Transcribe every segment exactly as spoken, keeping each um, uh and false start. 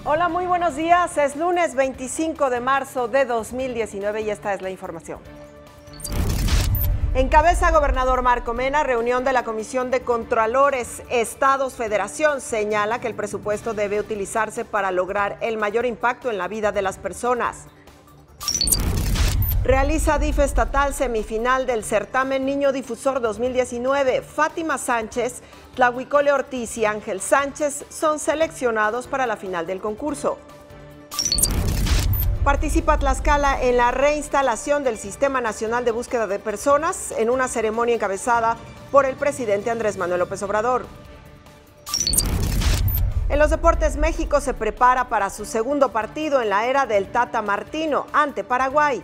Hola, muy buenos días. Es lunes veinticinco de marzo de dos mil diecinueve y esta es la información. Encabeza gobernador Marco Mena reunión de la Comisión de Contralores Estados Federación. Señala que el presupuesto debe utilizarse para lograr el mayor impacto en la vida de las personas. Realiza D I F estatal semifinal del certamen Niño Difusor dos mil diecinueve. Fátima Sánchez, Tlahuicole Ortiz y Ángel Sánchez son seleccionados para la final del concurso. Participa Tlaxcala en la reinstalación del Sistema Nacional de Búsqueda de Personas en una ceremonia encabezada por el presidente Andrés Manuel López Obrador. En los deportes, México se prepara para su segundo partido en la era del Tata Martino ante Paraguay.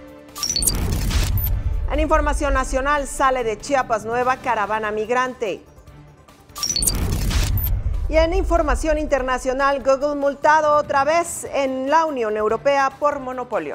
En información nacional, sale de Chiapas nueva caravana migrante. Y en información internacional, Google multado otra vez en la Unión Europea por monopolio.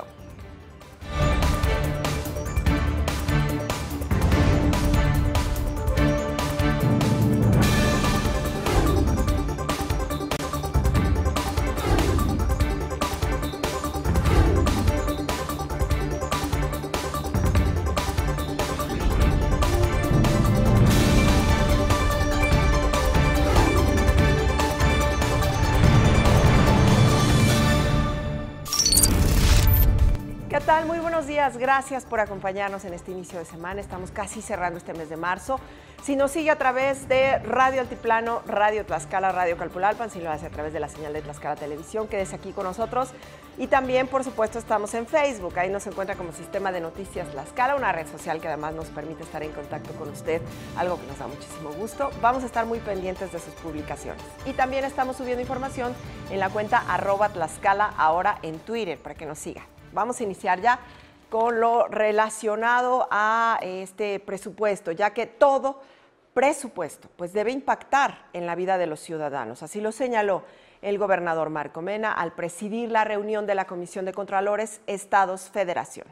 ¿Qué tal? Muy buenos días. Gracias por acompañarnos en este inicio de semana. Estamos casi cerrando este mes de marzo. Si nos sigue a través de Radio Altiplano, Radio Tlaxcala, Radio Calpulalpan, si lo hace a través de la señal de Tlaxcala Televisión, quédese aquí con nosotros. Y también, por supuesto, estamos en Facebook. Ahí nos encuentra como Sistema de Noticias Tlaxcala, una red social que además nos permite estar en contacto con usted, algo que nos da muchísimo gusto. Vamos a estar muy pendientes de sus publicaciones. Y también estamos subiendo información en la cuenta arroba Tlaxcala ahora en Twitter para que nos siga. Vamos a iniciar ya con lo relacionado a este presupuesto, ya que todo presupuesto pues debe impactar en la vida de los ciudadanos. Así lo señaló el gobernador Marco Mena al presidir la reunión de la Comisión de Contralores Estados Federación.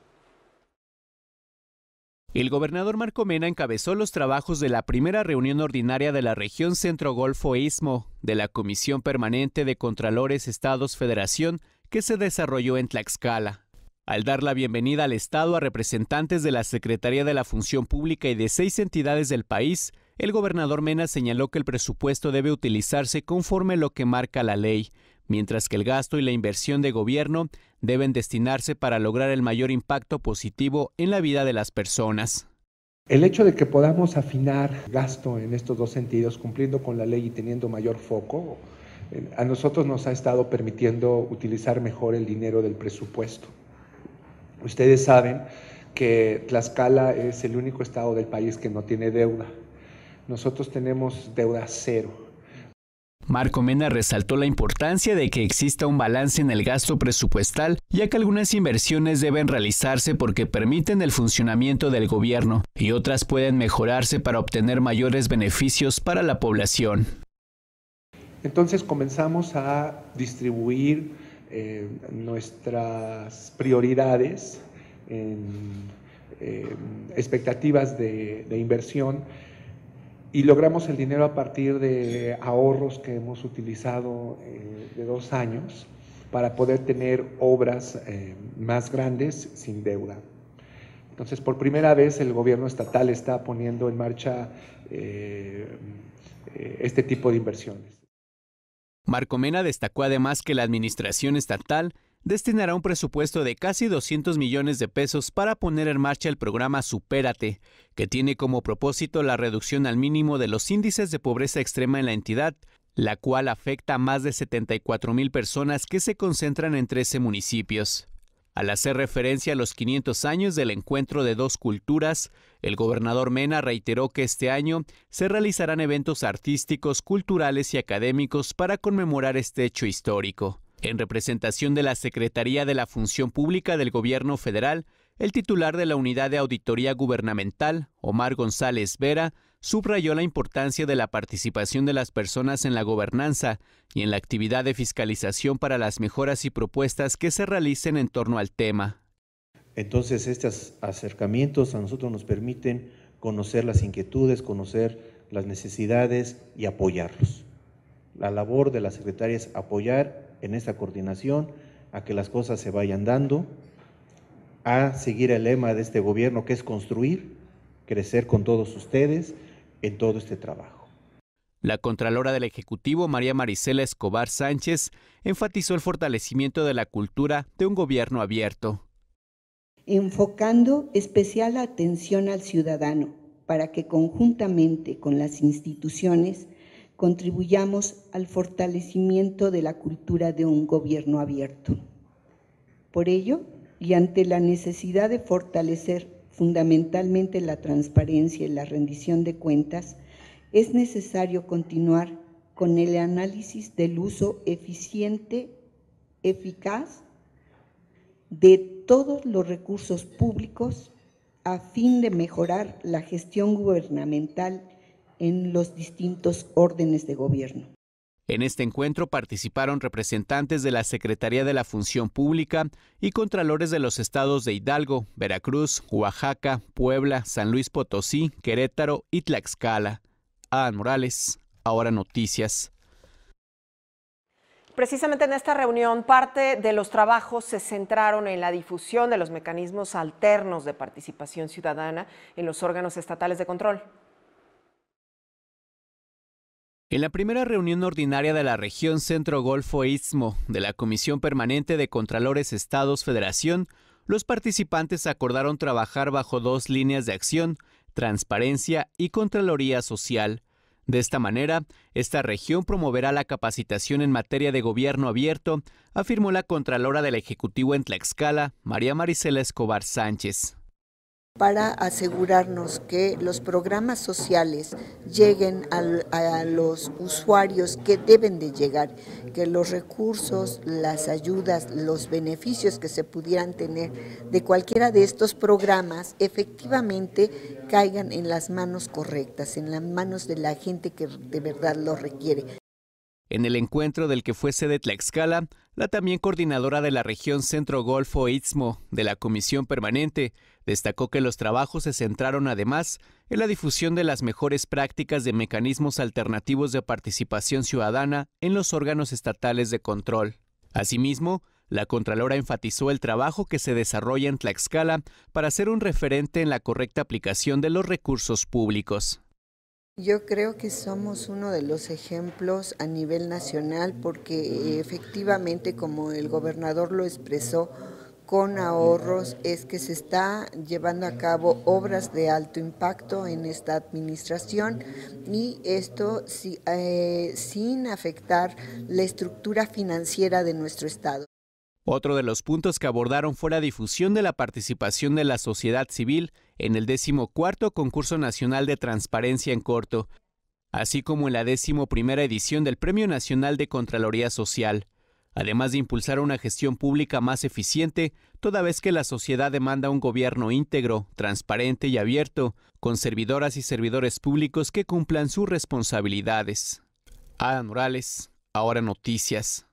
El gobernador Marco Mena encabezó los trabajos de la primera reunión ordinaria de la región Centro-Golfo-Istmo de la Comisión Permanente de Contralores Estados Federación que se desarrolló en Tlaxcala. Al dar la bienvenida al Estado a representantes de la Secretaría de la Función Pública y de seis entidades del país, el gobernador Mena señaló que el presupuesto debe utilizarse conforme lo que marca la ley, mientras que el gasto y la inversión de gobierno deben destinarse para lograr el mayor impacto positivo en la vida de las personas. El hecho de que podamos afinar gasto en estos dos sentidos, cumpliendo con la ley y teniendo mayor foco, a nosotros nos ha estado permitiendo utilizar mejor el dinero del presupuesto. Ustedes saben que Tlaxcala es el único estado del país que no tiene deuda. Nosotros tenemos deuda cero. Marco Mena resaltó la importancia de que exista un balance en el gasto presupuestal, ya que algunas inversiones deben realizarse porque permiten el funcionamiento del gobierno y otras pueden mejorarse para obtener mayores beneficios para la población. Entonces comenzamos a distribuir eh, nuestras prioridades en eh, expectativas de, de inversión y logramos el dinero a partir de ahorros que hemos utilizado eh, de dos años para poder tener obras eh, más grandes sin deuda. Entonces, por primera vez el gobierno estatal está poniendo en marcha eh, eh, este tipo de inversiones. Marco Mena destacó además que la administración estatal destinará un presupuesto de casi doscientos millones de pesos para poner en marcha el programa Supérate, que tiene como propósito la reducción al mínimo de los índices de pobreza extrema en la entidad, la cual afecta a más de setenta y cuatro mil personas que se concentran en trece municipios. Al hacer referencia a los quinientos años del encuentro de dos culturas, el gobernador Mena reiteró que este año se realizarán eventos artísticos, culturales y académicos para conmemorar este hecho histórico. En representación de la Secretaría de la Función Pública del Gobierno Federal, el titular de la Unidad de Auditoría Gubernamental, Omar González Vera, subrayó la importancia de la participación de las personas en la gobernanza y en la actividad de fiscalización para las mejoras y propuestas que se realicen en torno al tema. Entonces, estos acercamientos a nosotros nos permiten conocer las inquietudes, conocer las necesidades y apoyarlos. La labor de la secretaria es apoyar en esta coordinación, a que las cosas se vayan dando, a seguir el lema de este gobierno, que es construir, crecer con todos ustedes en todo este trabajo. La Contralora del Ejecutivo, María Marisela Escobar Sánchez, enfatizó el fortalecimiento de la cultura de un gobierno abierto. Enfocando especial atención al ciudadano para que conjuntamente con las instituciones contribuyamos al fortalecimiento de la cultura de un gobierno abierto. Por ello, y ante la necesidad de fortalecer fundamentalmente la transparencia y la rendición de cuentas, es necesario continuar con el análisis del uso eficiente, eficaz de todos los recursos públicos a fin de mejorar la gestión gubernamental en los distintos órdenes de gobierno. En este encuentro participaron representantes de la Secretaría de la Función Pública y contralores de los estados de Hidalgo, Veracruz, Oaxaca, Puebla, San Luis Potosí, Querétaro y Tlaxcala. Adán Morales, Ahora Noticias. Precisamente en esta reunión, parte de los trabajos se centraron en la difusión de los mecanismos alternos de participación ciudadana en los órganos estatales de control. En la primera reunión ordinaria de la región Centro-Golfo-Istmo de la Comisión Permanente de Contralores Estados-Federación, los participantes acordaron trabajar bajo dos líneas de acción: transparencia y Contraloría Social. De esta manera, esta región promoverá la capacitación en materia de gobierno abierto, afirmó la Contralora del Ejecutivo en Tlaxcala, María Marisela Escobar Sánchez. Para asegurarnos que los programas sociales lleguen a, a los usuarios que deben de llegar, que los recursos, las ayudas, los beneficios que se pudieran tener de cualquiera de estos programas efectivamente caigan en las manos correctas, en las manos de la gente que de verdad lo requiere. En el encuentro del que fue sede Tlaxcala, la también coordinadora de la región Centro-Golfo-Istmo de la Comisión Permanente destacó que los trabajos se centraron además en la difusión de las mejores prácticas de mecanismos alternativos de participación ciudadana en los órganos estatales de control. Asimismo, la Contralora enfatizó el trabajo que se desarrolla en Tlaxcala para ser un referente en la correcta aplicación de los recursos públicos. Yo creo que somos uno de los ejemplos a nivel nacional porque efectivamente, como el gobernador lo expresó, con ahorros es que se está llevando a cabo obras de alto impacto en esta administración y esto si, eh, sin afectar la estructura financiera de nuestro estado. Otro de los puntos que abordaron fue la difusión de la participación de la sociedad civil en el decimocuarto Concurso Nacional de Transparencia en Corto, así como en la decimoprimera edición del Premio Nacional de Contraloría Social, además de impulsar una gestión pública más eficiente, toda vez que la sociedad demanda un gobierno íntegro, transparente y abierto, con servidoras y servidores públicos que cumplan sus responsabilidades. Adán Morales, Ahora Noticias.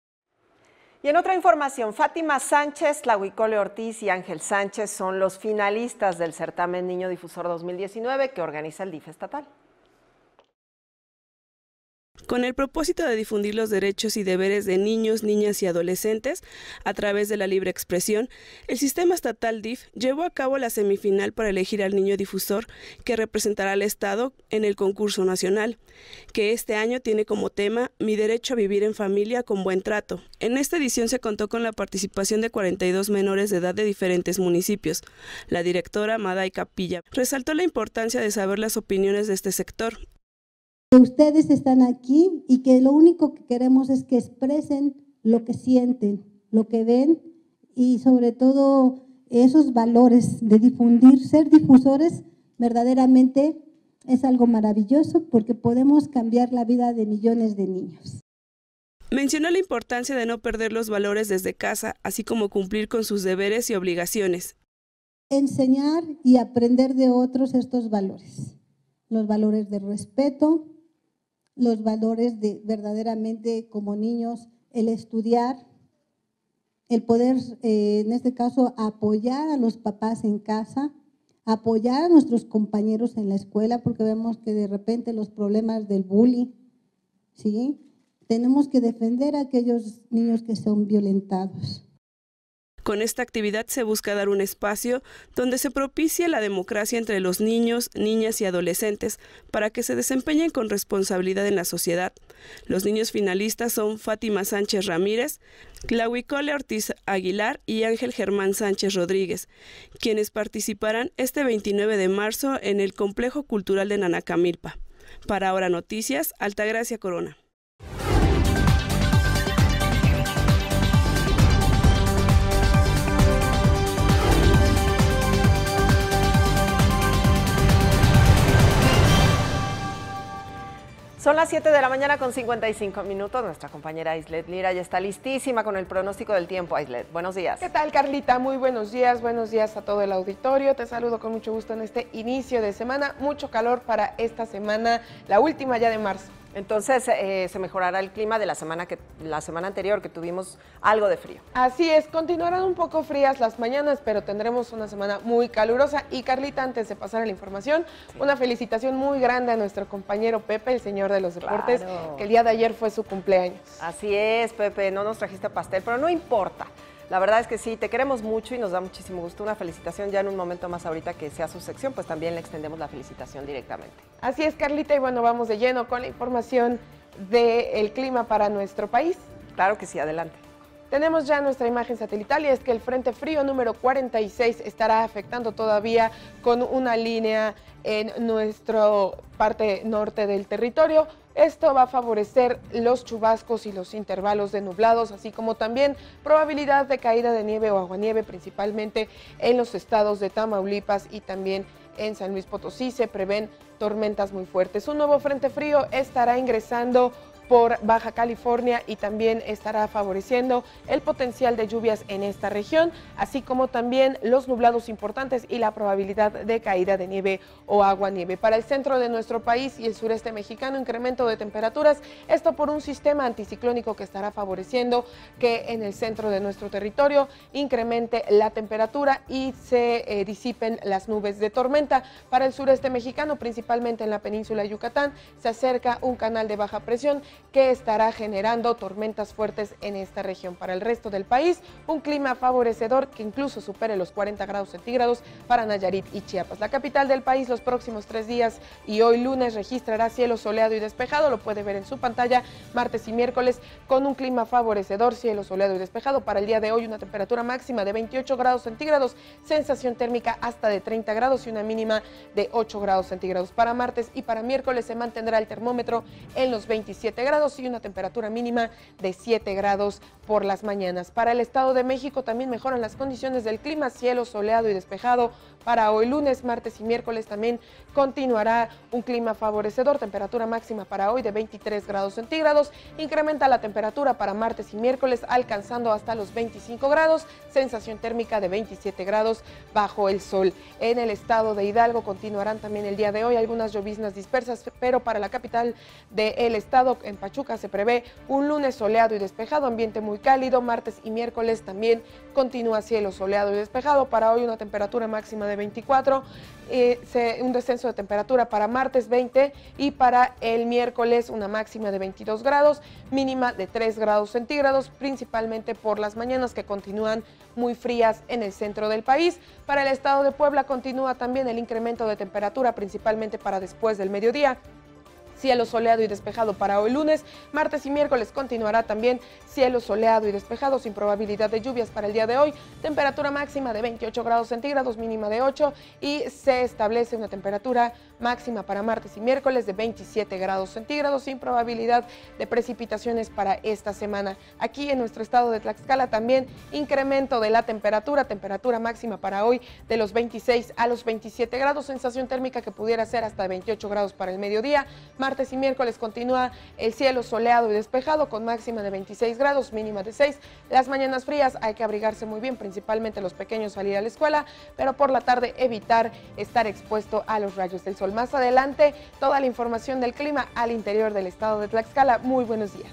Y en otra información, Fátima Sánchez, Tlahuicole Ortiz y Ángel Sánchez son los finalistas del certamen Niño Difusor dos mil diecinueve que organiza el D I F estatal. Con el propósito de difundir los derechos y deberes de niños, niñas y adolescentes a través de la libre expresión, el sistema estatal D I F llevó a cabo la semifinal para elegir al niño difusor que representará al Estado en el concurso nacional, que este año tiene como tema Mi derecho a vivir en familia con buen trato. En esta edición se contó con la participación de cuarenta y dos menores de edad de diferentes municipios. La directora Maday Capilla resaltó la importancia de saber las opiniones de este sector. Ustedes están aquí y que lo único que queremos es que expresen lo que sienten, lo que ven y sobre todo esos valores de difundir, ser difusores verdaderamente es algo maravilloso porque podemos cambiar la vida de millones de niños. Mencionó la importancia de no perder los valores desde casa, así como cumplir con sus deberes y obligaciones. Enseñar y aprender de otros estos valores, los valores de respeto, los valores de verdaderamente como niños, el estudiar, el poder, eh, en este caso, apoyar a los papás en casa, apoyar a nuestros compañeros en la escuela, porque vemos que de repente los problemas del bullying, ¿sí? Tenemos que defender a aquellos niños que son violentados. Con esta actividad se busca dar un espacio donde se propicie la democracia entre los niños, niñas y adolescentes para que se desempeñen con responsabilidad en la sociedad. Los niños finalistas son Fátima Sánchez Ramírez, Clauicole Ortiz Aguilar y Ángel Germán Sánchez Rodríguez, quienes participarán este veintinueve de marzo en el Complejo Cultural de Nanacamilpa. Para Ahora Noticias, Altagracia Corona. Son las siete de la mañana con cincuenta y cinco minutos. Nuestra compañera Aislet Lira ya está listísima con el pronóstico del tiempo. Aislet, buenos días. ¿Qué tal, Carlita? Muy buenos días. Buenos días a todo el auditorio. Te saludo con mucho gusto en este inicio de semana. Mucho calor para esta semana, la última ya de marzo. Entonces, eh, se mejorará el clima de la semana, que, la semana anterior, que tuvimos algo de frío. Así es, continuarán un poco frías las mañanas, pero tendremos una semana muy calurosa. Y Carlita, antes de pasar a la información, sí. una felicitación muy grande a nuestro compañero Pepe, el señor de los deportes, claro. que el día de ayer fue su cumpleaños. Así es, Pepe, no nos trajiste pastel, pero no importa. La verdad es que sí, te queremos mucho y nos da muchísimo gusto. Una felicitación ya en un momento más ahorita que sea su sección, pues también le extendemos la felicitación directamente. Así es, Carlita, y bueno, vamos de lleno con la información del clima para nuestro país. Claro que sí, adelante. Tenemos ya nuestra imagen satelital y es que el Frente Frío número cuarenta y seis estará afectando todavía con una línea en nuestra parte norte del territorio. Esto va a favorecer los chubascos y los intervalos de nublados, así como también probabilidad de caída de nieve o aguanieve, principalmente en los estados de Tamaulipas y también en San Luis Potosí. Se prevén tormentas muy fuertes. Un nuevo frente frío estará ingresando por Baja California y también estará favoreciendo el potencial de lluvias en esta región, así como también los nublados importantes y la probabilidad de caída de nieve o aguanieve. Para el centro de nuestro país y el sureste mexicano, incremento de temperaturas, esto por un sistema anticiclónico que estará favoreciendo que en el centro de nuestro territorio incremente la temperatura y se eh, disipen las nubes de tormenta. Para el sureste mexicano, principalmente en la península de Yucatán, se acerca un canal de baja presión que estará generando tormentas fuertes en esta región. Para el resto del país, un clima favorecedor que incluso supere los cuarenta grados centígrados para Nayarit y Chiapas. La capital del país los próximos tres días y hoy lunes registrará cielo soleado y despejado, lo puede ver en su pantalla, martes y miércoles con un clima favorecedor, cielo soleado y despejado. Para el día de hoy una temperatura máxima de veintiocho grados centígrados, sensación térmica hasta de treinta grados y una mínima de ocho grados centígrados. Para martes y para miércoles se mantendrá el termómetro en los veintisiete grados y una temperatura mínima de siete grados por las mañanas. Para el Estado de México también mejoran las condiciones del clima, cielo soleado y despejado. Para hoy lunes, martes y miércoles también continuará un clima favorecedor, temperatura máxima para hoy de veintitrés grados centígrados, incrementa la temperatura para martes y miércoles alcanzando hasta los veinticinco grados, sensación térmica de veintisiete grados bajo el sol. En el estado de Hidalgo continuarán también el día de hoy algunas lloviznas dispersas, pero para la capital del estado, en Pachuca, se prevé un lunes soleado y despejado, ambiente muy cálido. Martes y miércoles también continúa cielo soleado y despejado. Para hoy una temperatura máxima de veinticuatro, eh, se, un descenso de temperatura para martes veinte y para el miércoles una máxima de veintidós grados, mínima de tres grados centígrados, principalmente por las mañanas que continúan muy frías en el centro del país. Para el estado de Puebla continúa también el incremento de temperatura, principalmente para después del mediodía. Cielo soleado y despejado para hoy lunes, martes y miércoles continuará también cielo soleado y despejado sin probabilidad de lluvias para el día de hoy, temperatura máxima de veintiocho grados centígrados, mínima de ocho y se establece una temperatura máxima para martes y miércoles de veintisiete grados centígrados sin probabilidad de precipitaciones para esta semana. Aquí en nuestro estado de Tlaxcala también incremento de la temperatura, temperatura máxima para hoy de los veintiséis a los veintisiete grados, sensación térmica que pudiera ser hasta veintiocho grados para el mediodía. Martes y miércoles continúa el cielo soleado y despejado con máxima de veintiséis grados, mínima de seis. Las mañanas frías hay que abrigarse muy bien, principalmente los pequeños salir a la escuela, pero por la tarde evitar estar expuesto a los rayos del sol. Más adelante, toda la información del clima al interior del estado de Tlaxcala. Muy buenos días.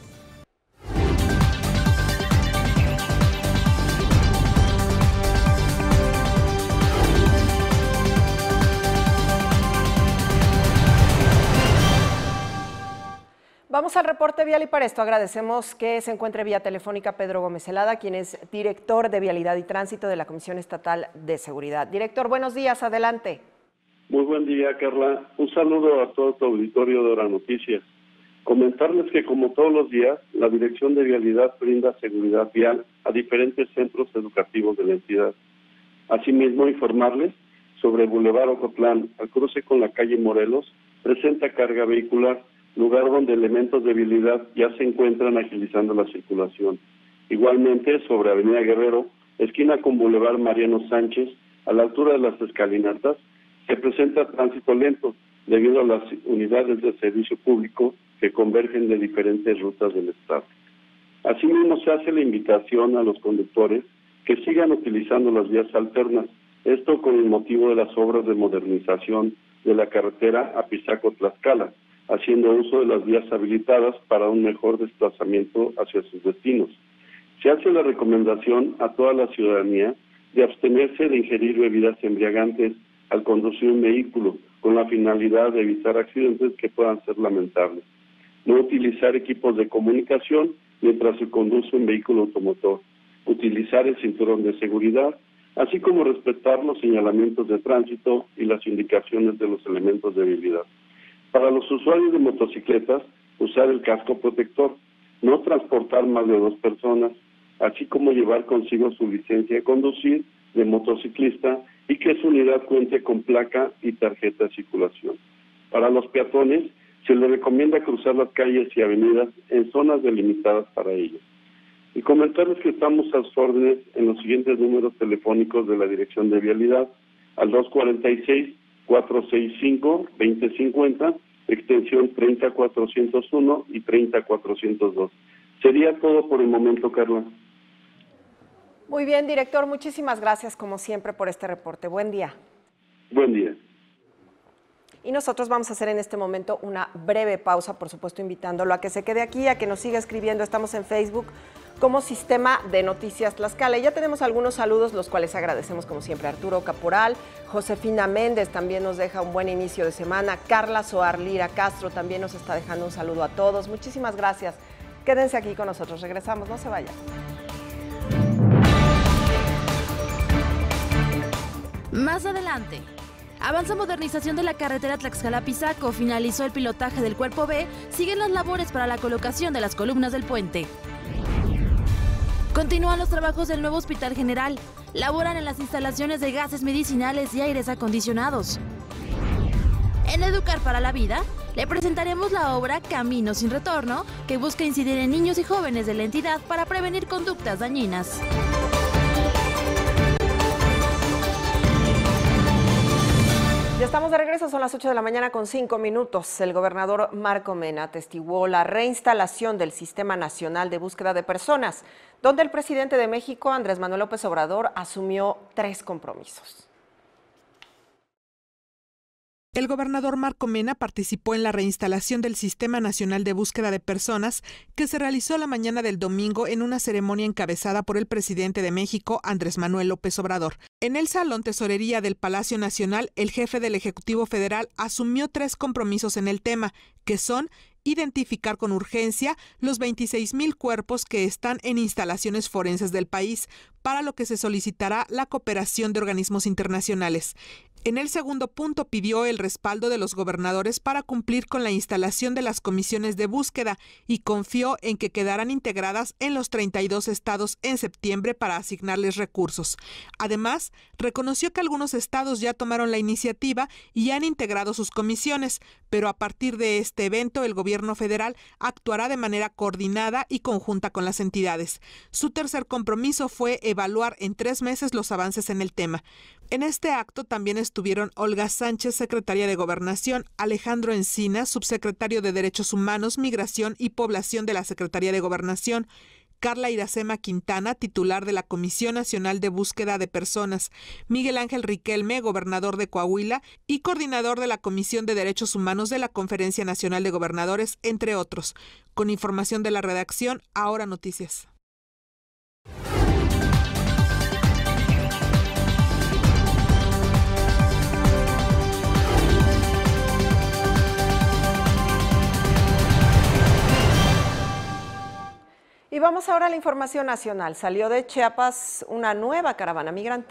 Vamos al reporte vial y para esto agradecemos que se encuentre vía telefónica Pedro Gómez Celada, quien es director de Vialidad y Tránsito de la Comisión Estatal de Seguridad. Director, buenos días, adelante. Muy buen día, Carla. Un saludo a todo tu auditorio de Hora Noticias. Comentarles que, como todos los días, la Dirección de Vialidad brinda seguridad vial a diferentes centros educativos de la entidad. Asimismo, informarles sobre el Boulevard Ocotlán, al cruce con la calle Morelos, presenta carga vehicular, lugar donde elementos de vialidad ya se encuentran agilizando la circulación. Igualmente, sobre Avenida Guerrero, esquina con Boulevard Mariano Sánchez, a la altura de las escalinatas, se presenta tránsito lento debido a las unidades de servicio público que convergen de diferentes rutas del estado. Asimismo, se hace la invitación a los conductores que sigan utilizando las vías alternas, esto con el motivo de las obras de modernización de la carretera Apizaco-Tlaxcala, haciendo uso de las vías habilitadas para un mejor desplazamiento hacia sus destinos. Se hace la recomendación a toda la ciudadanía de abstenerse de ingerir bebidas embriagantes al conducir un vehículo, con la finalidad de evitar accidentes que puedan ser lamentables. No utilizar equipos de comunicación mientras se conduce un vehículo automotor. Utilizar el cinturón de seguridad, así como respetar los señalamientos de tránsito y las indicaciones de los elementos de vialidad. Para los usuarios de motocicletas, usar el casco protector, no transportar más de dos personas, así como llevar consigo su licencia de conducir de motociclista y que su unidad cuente con placa y tarjeta de circulación. Para los peatones, se les recomienda cruzar las calles y avenidas en zonas delimitadas para ello. Y comentarles que estamos a sus órdenes en los siguientes números telefónicos de la Dirección de Vialidad, al dos cuarenta y seis, cuatrocientos sesenta y cinco, veinte cincuenta, extensión treinta cuatrocientos uno y treinta cuatrocientos dos. Sería todo por el momento, Carla. Muy bien, director, muchísimas gracias como siempre por este reporte. Buen día. Buen día. Y nosotros vamos a hacer en este momento una breve pausa, por supuesto invitándolo a que se quede aquí, a que nos siga escribiendo. Estamos en Facebook como Sistema de Noticias Tlaxcala. Y ya tenemos algunos saludos, los cuales agradecemos como siempre. Arturo Caporal, Josefina Méndez también nos deja un buen inicio de semana. Carla Soar Lira Castro también nos está dejando un saludo a todos. Muchísimas gracias. Quédense aquí con nosotros. Regresamos, no se vayan. Más adelante. Avanza modernización de la carretera Tlaxcala-Pizaco, finalizó el pilotaje del Cuerpo B, siguen las labores para la colocación de las columnas del puente. Continúan los trabajos del nuevo Hospital General, laboran en las instalaciones de gases medicinales y aires acondicionados. En Educar para la Vida, le presentaremos la obra Camino sin Retorno, que busca incidir en niños y jóvenes de la entidad para prevenir conductas dañinas. Ya estamos de regreso, son las ocho de la mañana con cinco minutos. El gobernador Marco Mena atestiguó la reinstalación del Sistema Nacional de Búsqueda de Personas, donde el presidente de México, Andrés Manuel López Obrador, asumió tres compromisos. El gobernador Marco Mena participó en la reinstalación del Sistema Nacional de Búsqueda de Personas que se realizó la mañana del domingo en una ceremonia encabezada por el presidente de México, Andrés Manuel López Obrador. En el Salón Tesorería del Palacio Nacional, el jefe del Ejecutivo Federal asumió tres compromisos en el tema, que son identificar con urgencia los veintiséis mil cuerpos que están en instalaciones forenses del país, para lo que se solicitará la cooperación de organismos internacionales. En el segundo punto pidió el respaldo de los gobernadores para cumplir con la instalación de las comisiones de búsqueda y confió en que quedarán integradas en los treinta y dos estados en septiembre para asignarles recursos. Además, reconoció que algunos estados ya tomaron la iniciativa y han integrado sus comisiones, pero a partir de este evento el gobierno federal actuará de manera coordinada y conjunta con las entidades. Su tercer compromiso fue evaluar en tres meses los avances en el tema. En este acto también estuvieron Olga Sánchez, secretaria de Gobernación, Alejandro Encinas, subsecretario de Derechos Humanos, Migración y Población de la Secretaría de Gobernación, Carla Iracema Quintana, titular de la Comisión Nacional de Búsqueda de Personas, Miguel Ángel Riquelme, gobernador de Coahuila y coordinador de la Comisión de Derechos Humanos de la Conferencia Nacional de Gobernadores, entre otros. Con información de la redacción, Ahora Noticias. vamos ahora a la información nacional. Salió de Chiapas una nueva caravana migrante.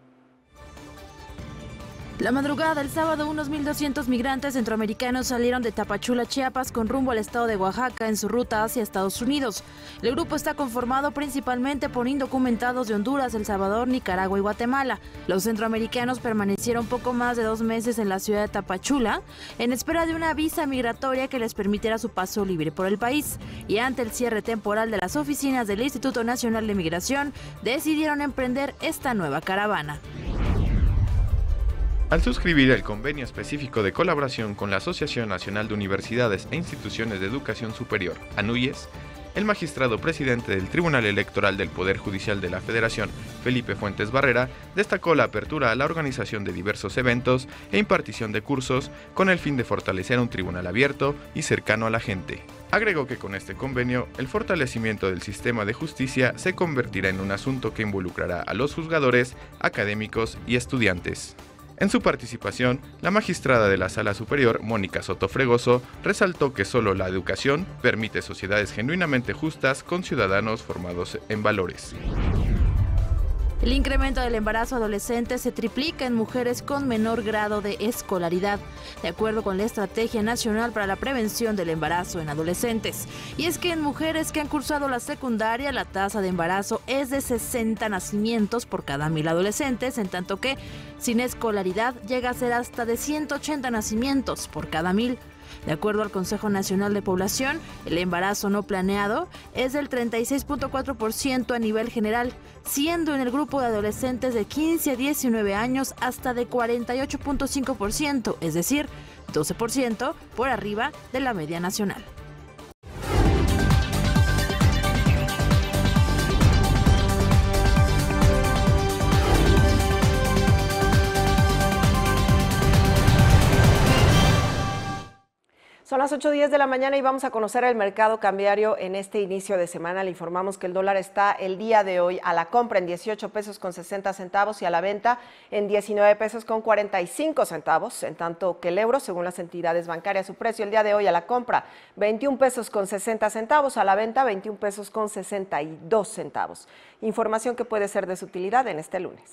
La madrugada del sábado, unos mil doscientos migrantes centroamericanos salieron de Tapachula, Chiapas, con rumbo al estado de Oaxaca en su ruta hacia Estados Unidos. El grupo está conformado principalmente por indocumentados de Honduras, El Salvador, Nicaragua y Guatemala. Los centroamericanos permanecieron poco más de dos meses en la ciudad de Tapachula, en espera de una visa migratoria que les permitiera su paso libre por el país. Y ante el cierre temporal de las oficinas del Instituto Nacional de Migración, decidieron emprender esta nueva caravana. Al suscribir el convenio específico de colaboración con la Asociación Nacional de Universidades e Instituciones de Educación Superior, ANUYES, el magistrado presidente del Tribunal Electoral del Poder Judicial de la Federación, Felipe Fuentes Barrera, destacó la apertura a la organización de diversos eventos e impartición de cursos con el fin de fortalecer un tribunal abierto y cercano a la gente. Agregó que con este convenio, el fortalecimiento del sistema de justicia se convertirá en un asunto que involucrará a los juzgadores, académicos y estudiantes. En su participación, la magistrada de la Sala Superior, Mónica Soto Fregoso, resaltó que solo la educación permite sociedades genuinamente justas con ciudadanos formados en valores. El incremento del embarazo adolescente se triplica en mujeres con menor grado de escolaridad, de acuerdo con la Estrategia Nacional para la Prevención del Embarazo en Adolescentes. Y es que en mujeres que han cursado la secundaria, la tasa de embarazo es de sesenta nacimientos por cada mil adolescentes, en tanto que sin escolaridad llega a ser hasta de ciento ochenta nacimientos por cada mil. De acuerdo al Consejo Nacional de Población, el embarazo no planeado es del treinta y seis punto cuatro por ciento a nivel general, siendo en el grupo de adolescentes de quince a diecinueve años hasta de cuarenta y ocho punto cinco por ciento, es decir, doce por ciento por arriba de la media nacional. Son las ocho diez de la mañana y vamos a conocer el mercado cambiario en este inicio de semana. Le informamos que el dólar está el día de hoy a la compra en dieciocho pesos con sesenta centavos y a la venta en diecinueve pesos con cuarenta y cinco centavos, en tanto que el euro, según las entidades bancarias, su precio el día de hoy a la compra veintiún pesos con sesenta centavos, a la venta veintiún pesos con sesenta y dos centavos. Información que puede ser de su utilidad en este lunes.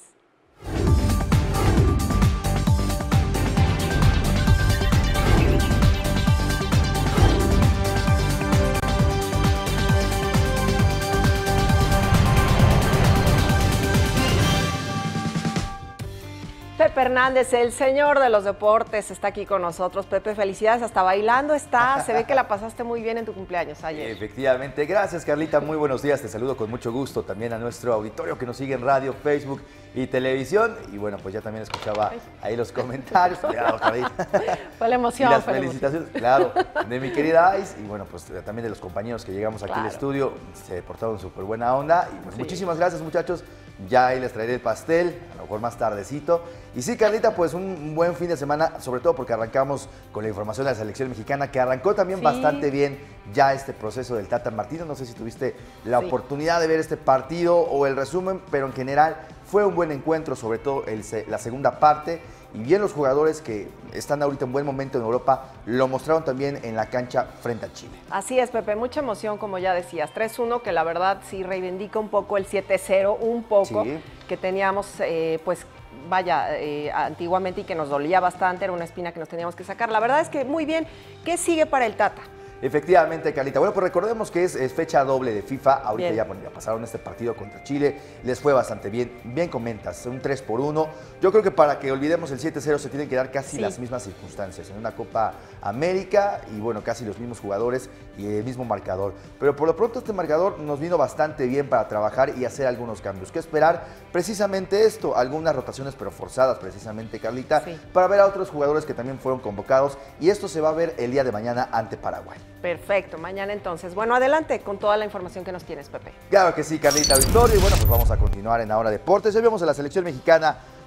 Pepe Hernández, el señor de los deportes, está aquí con nosotros. Pepe, felicidades, hasta bailando está. Se ve que la pasaste muy bien en tu cumpleaños ayer. Efectivamente, gracias Carlita, muy buenos días, te saludo con mucho gusto también a nuestro auditorio que nos sigue en radio, Facebook y televisión. Y bueno, pues ya también escuchaba ahí los comentarios. Cuidado, Carlita. Fue la emoción. Y las fue felicitaciones, claro, de mi querida Ais y bueno, pues también de los compañeros que llegamos aquí Claro. al estudio, se portaron súper buena onda. Y pues Sí. muchísimas gracias, muchachos. Ya ahí les traeré el pastel, a lo mejor más tardecito. Y sí, Carlita, pues un buen fin de semana, sobre todo porque arrancamos con la información de la selección mexicana, que arrancó también Sí. bastante bien ya este proceso del Tata Martino. No sé si tuviste la Sí. oportunidad de ver este partido o el resumen, pero en general fue un buen encuentro, sobre todo el, la segunda parte. Y bien los jugadores que están ahorita en buen momento en Europa lo mostraron también en la cancha frente a Chile. Así es, Pepe, mucha emoción, como ya decías. tres uno, que la verdad sí reivindica un poco el siete cero, un poco, Sí. que teníamos, eh, pues, vaya, eh, antiguamente y que nos dolía bastante, era una espina que nos teníamos que sacar. La verdad es que muy bien. ¿Qué sigue para el Tata? Efectivamente, Carlita. Bueno, pues recordemos que es, es fecha doble de FIFA. Ahorita Bien. ya, bueno, ya pasaron este partido contra Chile. Les fue bastante bien. Bien comentas, un tres por uno. Yo creo que para que olvidemos el siete cero se tienen que dar casi Sí. las mismas circunstancias. En una Copa América y bueno, casi los mismos jugadores y el mismo marcador. Pero por lo pronto este marcador nos vino bastante bien para trabajar y hacer algunos cambios. ¿Qué esperar? Precisamente esto, algunas rotaciones pero forzadas precisamente, Carlita, Sí. para ver a otros jugadores que también fueron convocados. Y esto se va a ver el día de mañana ante Paraguay. Perfecto, mañana entonces. Bueno, adelante con toda la información que nos tienes, Pepe. Claro que sí, Carlita Victoria. Y bueno, pues vamos a continuar en Ahora Deportes. Hoy vemos a la selección mexicana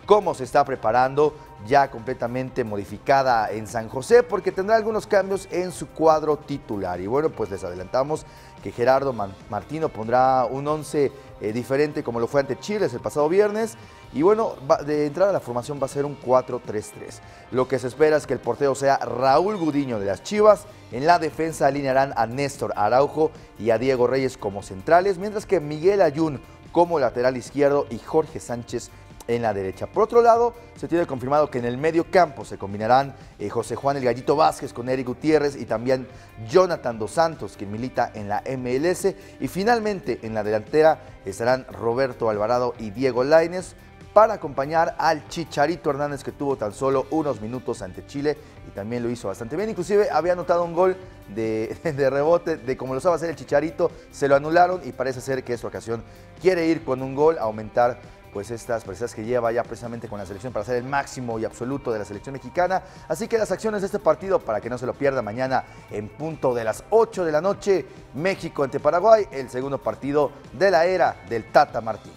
cómo se está preparando, ya completamente modificada en San José, porque tendrá algunos cambios en su cuadro titular. Y bueno, pues les adelantamos que Gerardo Martino pondrá un once eh, diferente como lo fue ante Chile el pasado viernes. Y bueno, va, de entrada la formación va a ser un cuatro tres tres. Lo que se espera es que el portero sea Raúl Gudiño de las Chivas. En la defensa alinearán a Néstor Araujo y a Diego Reyes como centrales, mientras que Miguel Ayun como lateral izquierdo y Jorge Sánchez en la derecha. Por otro lado, se tiene confirmado que en el medio campo se combinarán eh, José Juan el Gallito Vázquez con Eric Gutiérrez y también Jonathan Dos Santos, quien milita en la M L S. Y finalmente en la delantera estarán Roberto Alvarado y Diego Lainez para acompañar al Chicharito Hernández, que tuvo tan solo unos minutos ante Chile y también lo hizo bastante bien. Inclusive había anotado un gol de, de rebote, de como lo sabe hacer el Chicharito, se lo anularon y parece ser que esta ocasión quiere ir con un gol, aumentar pues estas presencias que lleva ya precisamente con la selección para ser el máximo y absoluto de la selección mexicana. Así que las acciones de este partido, para que no se lo pierda mañana en punto de las ocho de la noche, México ante Paraguay, el segundo partido de la era del Tata Martino.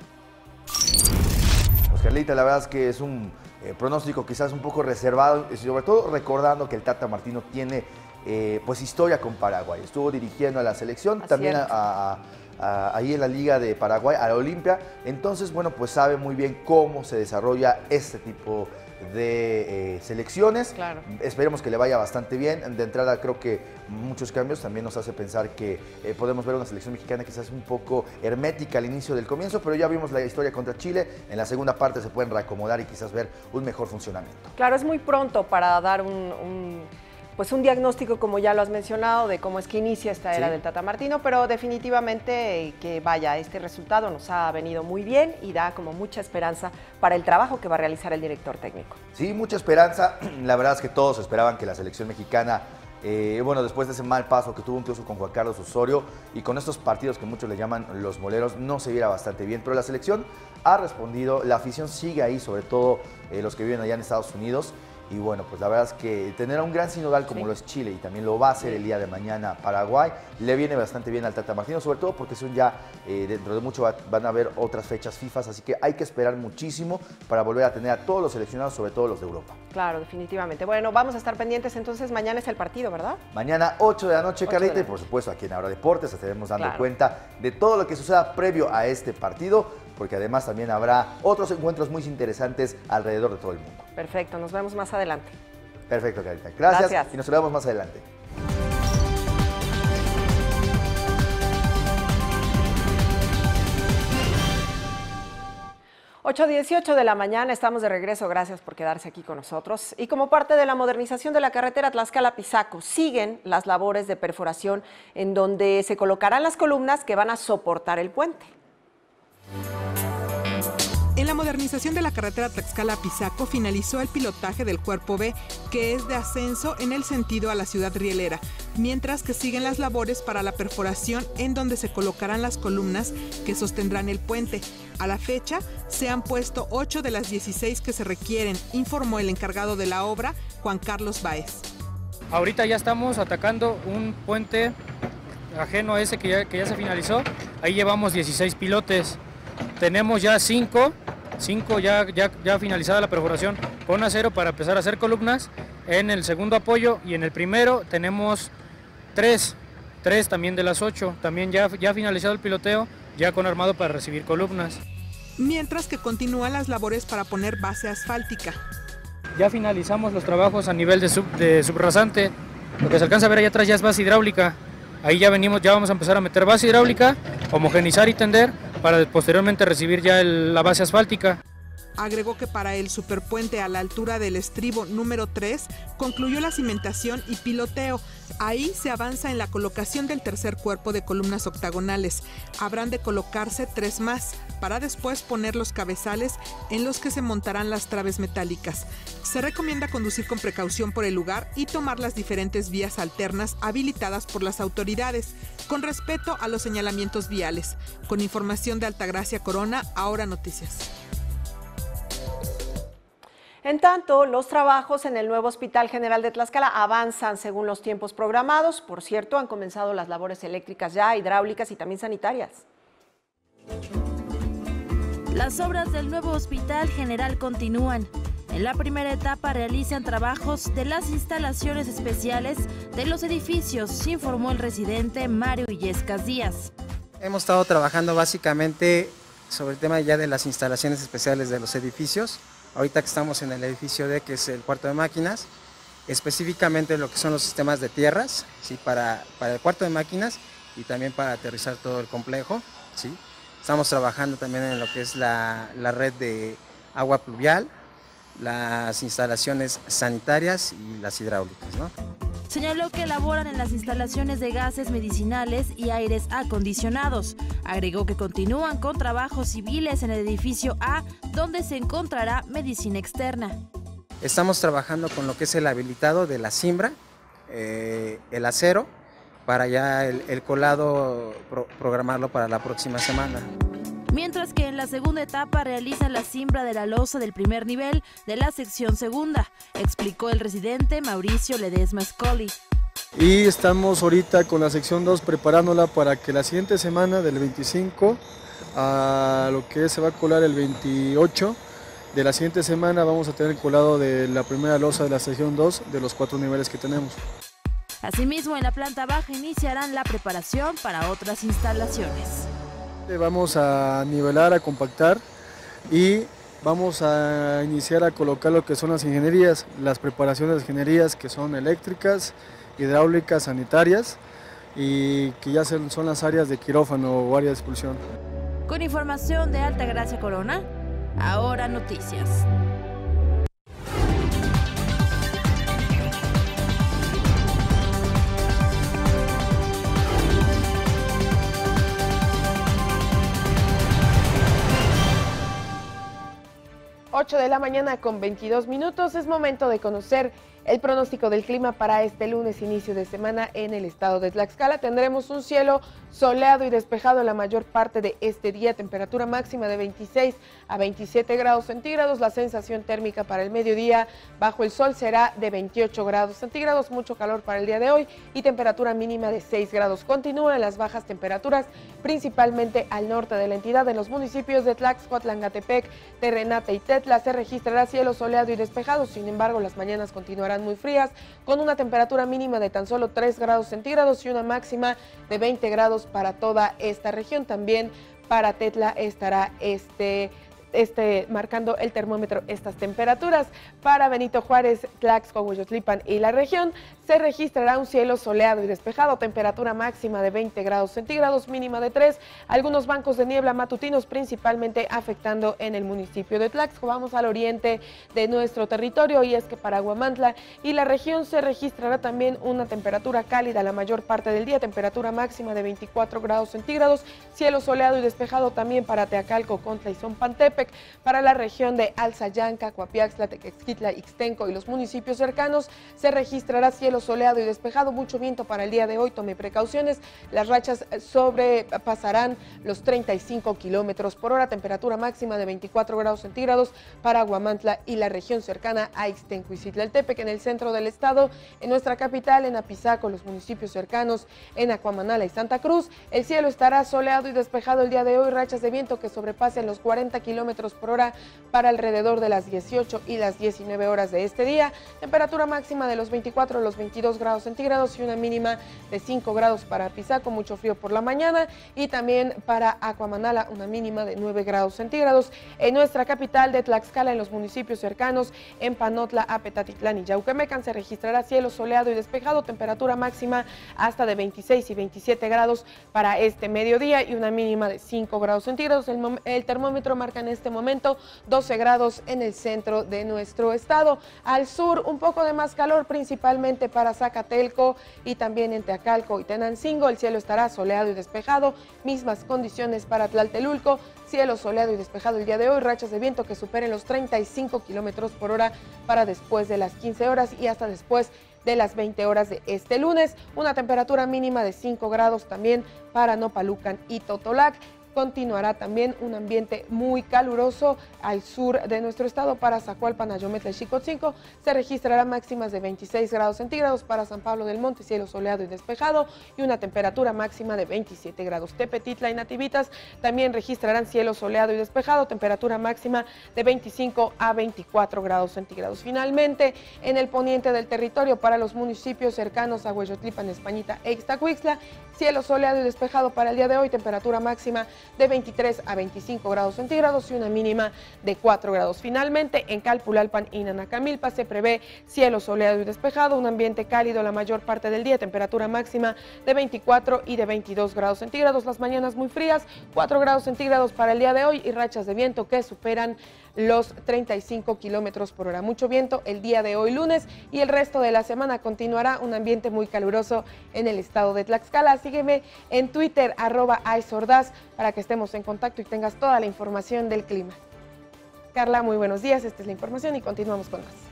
Carlita, la verdad es que es un eh, pronóstico quizás un poco reservado, sobre todo recordando que el Tata Martino tiene eh, pues historia con Paraguay. Estuvo dirigiendo a la selección, Así también a, a, a, ahí en la Liga de Paraguay, a la Olimpia. Entonces, bueno, pues sabe muy bien cómo se desarrolla este tipo de eh, selecciones. Claro. Esperemos que le vaya bastante bien. De entrada creo que muchos cambios también nos hace pensar que eh, podemos ver una selección mexicana quizás un poco hermética al inicio del comienzo, pero ya vimos la historia contra Chile. En la segunda parte se pueden reacomodar y quizás ver un mejor funcionamiento. Claro, es muy pronto para dar un, un, pues un diagnóstico, como ya lo has mencionado, de cómo es que inicia esta era sí. del Tata Martino, pero definitivamente que vaya, este resultado nos ha venido muy bien y da como mucha esperanza para el trabajo que va a realizar el director técnico. Sí, mucha esperanza. La verdad es que todos esperaban que la selección mexicana, eh, bueno, después de ese mal paso que tuvo incluso con Juan Carlos Osorio y con estos partidos que muchos le llaman los moleros, no se viera bastante bien, pero la selección ha respondido, la afición sigue ahí, sobre todo eh, los que viven allá en Estados Unidos. Y bueno, pues la verdad es que tener a un gran sinodal como sí. lo es Chile y también lo va a hacer el día de mañana Paraguay, le viene bastante bien al Tata Martino, sobre todo porque son ya, eh, dentro de mucho va, van a haber otras fechas FIFA, así que hay que esperar muchísimo para volver a tener a todos los seleccionados, sobre todo los de Europa. Claro, definitivamente. Bueno, vamos a estar pendientes entonces, mañana es el partido, ¿verdad? Mañana ocho de la noche, Carlita, y por supuesto aquí en Ahora Deportes estaremos dando claro. cuenta de todo lo que suceda previo a este partido, porque además también habrá otros encuentros muy interesantes alrededor de todo el mundo. Perfecto, nos vemos más adelante. Perfecto, Carlita. Gracias, Gracias. Y nos vemos más adelante. ocho dieciocho de la mañana, estamos de regreso, gracias por quedarse aquí con nosotros. Y como parte de la modernización de la carretera Tlaxcala-Pisaco, siguen las labores de perforación en donde se colocarán las columnas que van a soportar el puente. En la modernización de la carretera Tlaxcala-Pisaco finalizó el pilotaje del Cuerpo B, que es de ascenso en el sentido a la ciudad rielera, mientras que siguen las labores para la perforación en donde se colocarán las columnas que sostendrán el puente. A la fecha, se han puesto ocho de las dieciséis que se requieren, informó el encargado de la obra, Juan Carlos Báez. Ahorita ya estamos atacando un puente ajeno a ese que ya, que ya se finalizó. Ahí llevamos dieciséis pilotes. Tenemos ya cinco, cinco ya, ya, ya finalizada la perforación con acero para empezar a hacer columnas. En el segundo apoyo y en el primero tenemos tres, tres también de las ocho. También ya, ya finalizado el piloteo, ya con armado para recibir columnas. Mientras que continúan las labores para poner base asfáltica. Ya finalizamos los trabajos a nivel de, sub, de subrasante. Lo que se alcanza a ver allá atrás ya es base hidráulica. Ahí ya venimos, ya vamos a empezar a meter base hidráulica, homogenizar y tender para posteriormente recibir ya el, la base asfáltica. Agregó que para el superpuente a la altura del estribo número tres concluyó la cimentación y piloteo. Ahí se avanza en la colocación del tercer cuerpo de columnas octagonales. Habrán de colocarse tres más para después poner los cabezales en los que se montarán las traves metálicas. Se recomienda conducir con precaución por el lugar y tomar las diferentes vías alternas habilitadas por las autoridades, con respeto a los señalamientos viales. Con información de Altagracia Corona, Ahora Noticias. En tanto, los trabajos en el nuevo Hospital General de Tlaxcala avanzan según los tiempos programados. Por cierto, han comenzado las labores eléctricas ya, hidráulicas y también sanitarias. Las obras del nuevo Hospital General continúan. En la primera etapa realizan trabajos de las instalaciones especiales de los edificios, informó el residente Mario Illescas Díaz. Hemos estado trabajando básicamente sobre el tema ya de las instalaciones especiales de los edificios. Ahorita que estamos en el edificio D, que es el cuarto de máquinas, específicamente lo que son los sistemas de tierras, ¿sí? para, para el cuarto de máquinas y también para aterrizar todo el complejo. ¿Sí? Estamos trabajando también en lo que es la, la red de agua pluvial, las instalaciones sanitarias y las hidráulicas, ¿no? Señaló que laboran en las instalaciones de gases medicinales y aires acondicionados. Agregó que continúan con trabajos civiles en el edificio A, donde se encontrará medicina externa. Estamos trabajando con lo que es el habilitado de la cimbra, eh, el acero, para ya el, el colado pro, programarlo para la próxima semana. Mientras que en la segunda etapa realizan la cimbra de la losa del primer nivel de la sección segunda, explicó el residente Mauricio Ledesma Scully. Y estamos ahorita con la sección dos preparándola para que la siguiente semana, del veinticinco a lo que se va a colar el veintiocho, de la siguiente semana vamos a tener el colado de la primera losa de la sección dos de los cuatro niveles que tenemos. Asimismo, en la planta baja iniciarán la preparación para otras instalaciones. Vamos a nivelar, a compactar y vamos a iniciar a colocar lo que son las ingenierías, las preparaciones de ingenierías que son eléctricas, hidráulicas, sanitarias y que ya son las áreas de quirófano o área de expulsión. Con información de Altagracia Corona, ahora noticias. ocho de la mañana con veintidós minutos, es momento de conocer el pronóstico del clima para este lunes, inicio de semana en el estado de Tlaxcala. Tendremos un cielo soleado y despejado la mayor parte de este día, temperatura máxima de veintiséis a veintisiete grados centígrados, la sensación térmica para el mediodía bajo el sol será de veintiocho grados centígrados, mucho calor para el día de hoy y temperatura mínima de seis grados. Continúan las bajas temperaturas, principalmente al norte de la entidad, en los municipios de Tlaxcoatlangatepec, Terrenate y Tetla se registrará cielo soleado y despejado, sin embargo las mañanas continuarán muy frías, con una temperatura mínima de tan solo tres grados centígrados y una máxima de veinte grados para toda esta región. También para Tetla estará este Este, marcando el termómetro estas temperaturas. Para Benito Juárez, Tlaxco, Hueyotlipan y la región se registrará un cielo soleado y despejado, temperatura máxima de veinte grados centígrados, mínima de tres, algunos bancos de niebla matutinos principalmente afectando en el municipio de Tlaxco. Vamos al oriente de nuestro territorio y es que para Huamantla y la región se registrará también una temperatura cálida la mayor parte del día, temperatura máxima de veinticuatro grados centígrados, cielo soleado y despejado también para Teacalco, Contla y Zompantepec. Para la región de Alzayanca, Coapiaxtla, Tequexquitla, Ixtenco y los municipios cercanos se registrará cielo soleado y despejado, mucho viento para el día de hoy, tome precauciones, las rachas sobrepasarán los treinta y cinco kilómetros por hora, temperatura máxima de veinticuatro grados centígrados para Huamantla y la región cercana a Ixtenco y Citlaltepec. En el centro del estado, en nuestra capital, en Apizaco, los municipios cercanos, en Acuamanala y Santa Cruz, el cielo estará soleado y despejado el día de hoy, rachas de viento que sobrepasen los cuarenta kilómetros por hora para alrededor de las dieciocho y las diecinueve horas de este día, temperatura máxima de los veinticuatro a los veintidós grados centígrados y una mínima de cinco grados para Apizaco, mucho frío por la mañana, y también para Acuamanala una mínima de nueve grados centígrados. En nuestra capital de Tlaxcala, en los municipios cercanos, en Panotla, Apetatitlán y Yauquemecan se registrará cielo soleado y despejado, temperatura máxima hasta de veintiséis y veintisiete grados para este mediodía y una mínima de cinco grados centígrados. El, el termómetro marca en este momento doce grados en el centro de nuestro estado. Al sur un poco de más calor, principalmente para Zacatelco y también en Teacalco y Tenancingo. El cielo estará soleado y despejado, mismas condiciones para Tlaltelulco, cielo soleado y despejado el día de hoy, rachas de viento que superen los treinta y cinco kilómetros por hora para después de las quince horas y hasta después de las veinte horas de este lunes, una temperatura mínima de cinco grados también para Nopalucan y Totolac. continuará también un ambiente muy caluroso al sur de nuestro estado. Para Zacualpan, Ayometla y Xicotzinco se registrará máximas de veintiséis grados centígrados. Para San Pablo del Monte, cielo soleado y despejado y una temperatura máxima de veintisiete grados. Tepetitla y Nativitas también registrarán cielo soleado y despejado, temperatura máxima de veinticinco a veinticuatro grados centígrados. Finalmente, en el poniente del territorio, para los municipios cercanos a Hueyotlipan, Españita e Ixtacuixtla, cielo soleado y despejado para el día de hoy, temperatura máxima de veintitrés a veinticinco grados centígrados y una mínima de cuatro grados. Finalmente, en Calpulalpan y Nanacamilpa se prevé cielo soleado y despejado, un ambiente cálido la mayor parte del día, temperatura máxima de veinticuatro y de veintidós grados centígrados. Las mañanas muy frías, cuatro grados centígrados para el día de hoy y rachas de viento que superan los treinta y cinco kilómetros por hora. Mucho viento el día de hoy lunes y el resto de la semana continuará un ambiente muy caluroso en el estado de Tlaxcala. Sígueme en Twitter, arroba aisordaz, para que estemos en contacto y tengas toda la información del clima. Carla, muy buenos días, esta es la información y continuamos con más.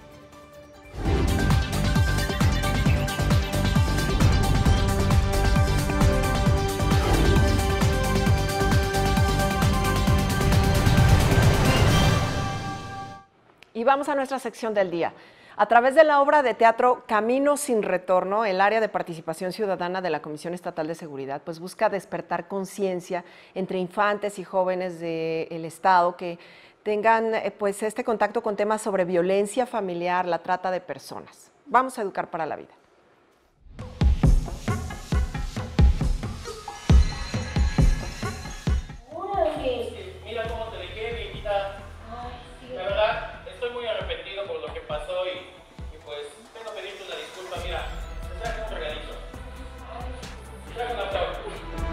Y vamos a nuestra sección del día. A través de la obra de teatro Camino sin Retorno, el área de participación ciudadana de la Comisión Estatal de Seguridad pues busca despertar conciencia entre infantes y jóvenes del Estado que tengan pues este contacto con temas sobre violencia familiar, la trata de personas. Vamos a educar para la vida. Mira cómo te dejé, viejita. La verdad, estoy muy arrepentido por lo que pasó y, y pues tengo que pedirte una disculpa. Mira, te traje un regalito. Te traje un aplauso.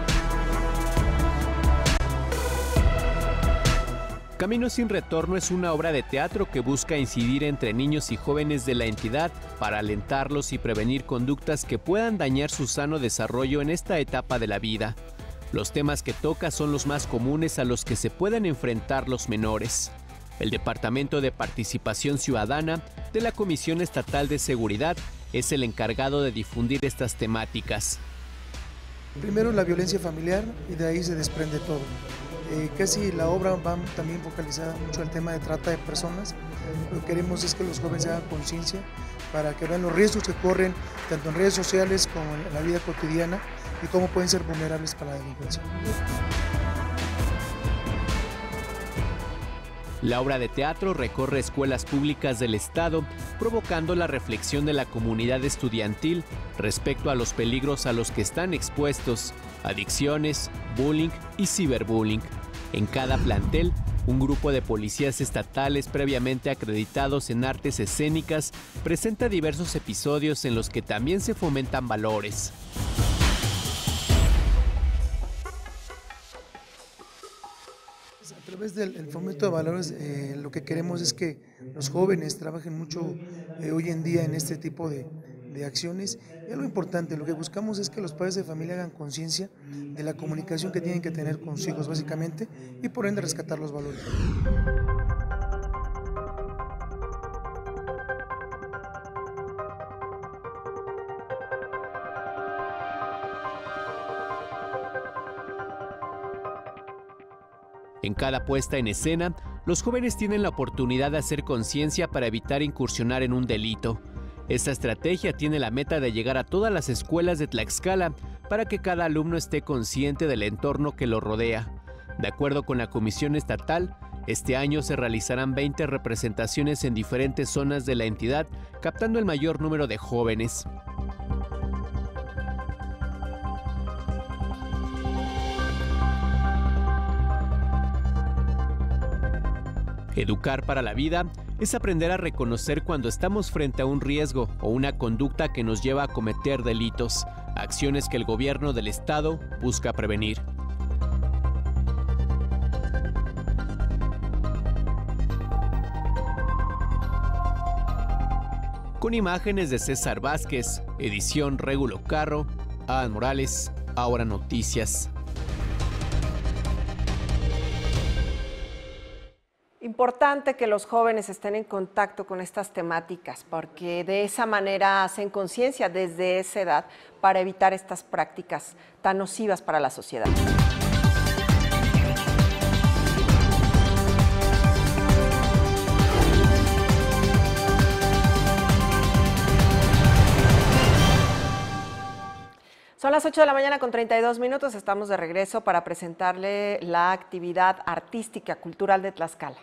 Camino sin Retorno es una obra de teatro que busca incidir entre niños y jóvenes de la entidad para alentarlos y prevenir conductas que puedan dañar su sano desarrollo en esta etapa de la vida. Los temas que toca son los más comunes a los que se pueden enfrentar los menores. El Departamento de Participación Ciudadana de la Comisión Estatal de Seguridad es el encargado de difundir estas temáticas. Primero la violencia familiar y de ahí se desprende todo. Eh, casi la obra va también focalizada mucho al tema de trata de personas. Lo que queremos es que los jóvenes hagan conciencia para que vean los riesgos que corren tanto en redes sociales como en la vida cotidiana y cómo pueden ser vulnerables para la delincuencia. La obra de teatro recorre escuelas públicas del estado, provocando la reflexión de la comunidad estudiantil respecto a los peligros a los que están expuestos, adicciones, bullying y ciberbullying. En cada plantel, un grupo de policías estatales previamente acreditados en artes escénicas presenta diversos episodios en los que también se fomentan valores. A través del fomento de valores, eh, lo que queremos es que los jóvenes trabajen mucho eh, hoy en día en este tipo de, de acciones. Y algo importante, lo que buscamos es que los padres de familia hagan conciencia de la comunicación que tienen que tener con sus hijos básicamente y por ende rescatar los valores. En cada puesta en escena, los jóvenes tienen la oportunidad de hacer conciencia para evitar incursionar en un delito. Esta estrategia tiene la meta de llegar a todas las escuelas de Tlaxcala para que cada alumno esté consciente del entorno que lo rodea. De acuerdo con la Comisión Estatal, este año se realizarán veinte representaciones en diferentes zonas de la entidad, captando el mayor número de jóvenes. Educar para la vida es aprender a reconocer cuando estamos frente a un riesgo o una conducta que nos lleva a cometer delitos, acciones que el gobierno del estado busca prevenir. Con imágenes de César Vázquez, edición Régulo Carro, Adán Morales, Ahora Noticias. Importante que los jóvenes estén en contacto con estas temáticas porque de esa manera hacen conciencia desde esa edad para evitar estas prácticas tan nocivas para la sociedad. Son las ocho de la mañana con treinta y dos minutos, estamos de regreso para presentarle la actividad artística cultural de Tlaxcala.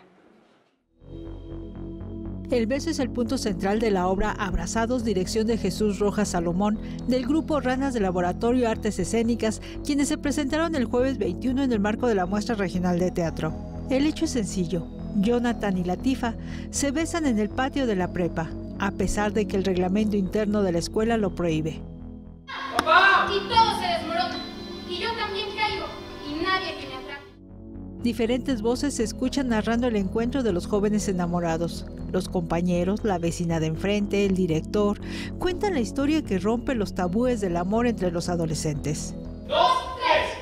El beso es el punto central de la obra Abrazados, dirección de Jesús Rojas Salomón, del grupo Ranas de Laboratorio Artes Escénicas, quienes se presentaron el jueves veintiuno en el marco de la muestra regional de teatro. El hecho es sencillo. Jonathan y Latifa se besan en el patio de la prepa, a pesar de que el reglamento interno de la escuela lo prohíbe. ¡Papá! Y todo se desmorona. Y yo también caigo. Y nadie que me atrape. Diferentes voces se escuchan narrando el encuentro de los jóvenes enamorados. Los compañeros, la vecina de enfrente, el director, cuentan la historia que rompe los tabúes del amor entre los adolescentes. ¡Dos, tres!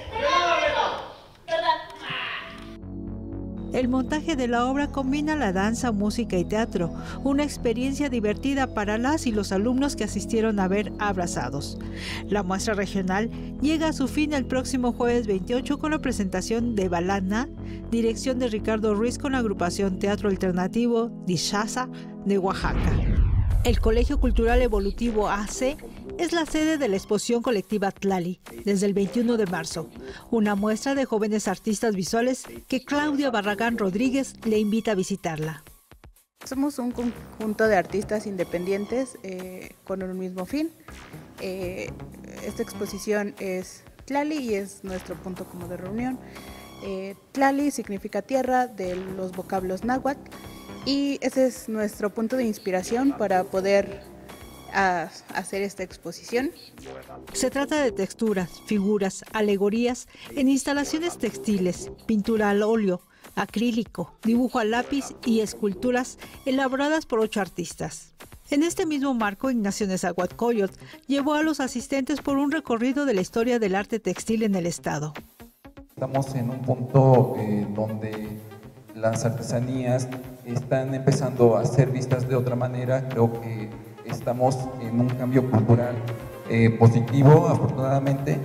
El montaje de la obra combina la danza, música y teatro, una experiencia divertida para las y los alumnos que asistieron a ver Abrazados. La muestra regional llega a su fin el próximo jueves veintiocho con la presentación de Balana, dirección de Ricardo Ruiz con la agrupación Teatro Alternativo Dixasa de Oaxaca. El Colegio Cultural Evolutivo A C es la sede de la exposición colectiva Tlali desde el veintiuno de marzo, una muestra de jóvenes artistas visuales que Claudia Barragán Rodríguez le invita a visitarla. Somos un conjunto de artistas independientes eh, con un mismo fin. Eh, esta exposición es Tlali y es nuestro punto como de reunión. Eh, Tlali significa tierra de los vocablos náhuatl y ese es nuestro punto de inspiración para poder a hacer esta exposición. Se trata de texturas, figuras, alegorías en instalaciones textiles, pintura al óleo, acrílico, dibujo a lápiz y esculturas elaboradas por ocho artistas. En este mismo marco, Ignacio Nezahualcóyotl llevó a los asistentes por un recorrido de la historia del arte textil en el estado. Estamos en un punto eh, donde las artesanías están empezando a ser vistas de otra manera. Creo que estamos en un cambio cultural eh, positivo, afortunadamente,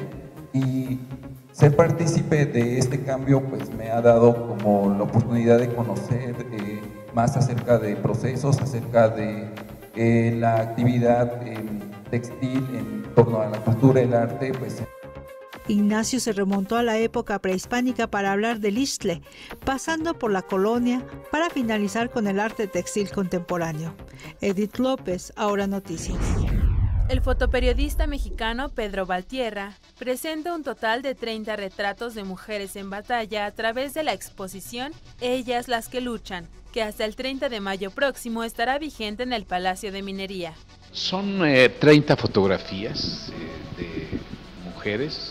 y ser partícipe de este cambio pues me ha dado como la oportunidad de conocer eh, más acerca de procesos, acerca de eh, la actividad eh, textil en torno a la cultura y el arte. Pues. Ignacio se remontó a la época prehispánica para hablar del Ixtle, pasando por la colonia para finalizar con el arte textil contemporáneo. Edith López, Ahora Noticias. El fotoperiodista mexicano Pedro Valtierra presenta un total de treinta retratos de mujeres en batalla a través de la exposición Ellas las que luchan, que hasta el treinta de mayo próximo estará vigente en el Palacio de Minería. Son eh, treinta fotografías eh, de mujeres,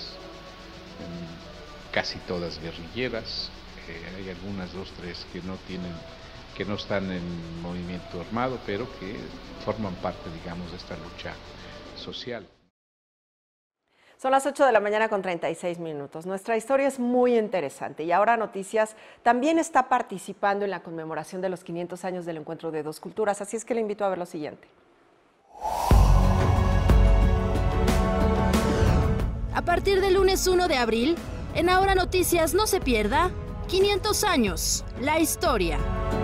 casi todas guerrilleras, eh, hay algunas dos, tres que no tienen, que no están en movimiento armado, pero que forman parte, digamos, de esta lucha social. Son las ocho de la mañana con treinta y seis minutos. Nuestra historia es muy interesante y Ahora Noticias también está participando en la conmemoración de los quinientos años del encuentro de dos culturas, así es que le invito a ver lo siguiente. A partir del lunes uno de abril, en Ahora Noticias no se pierda quinientos años, la historia.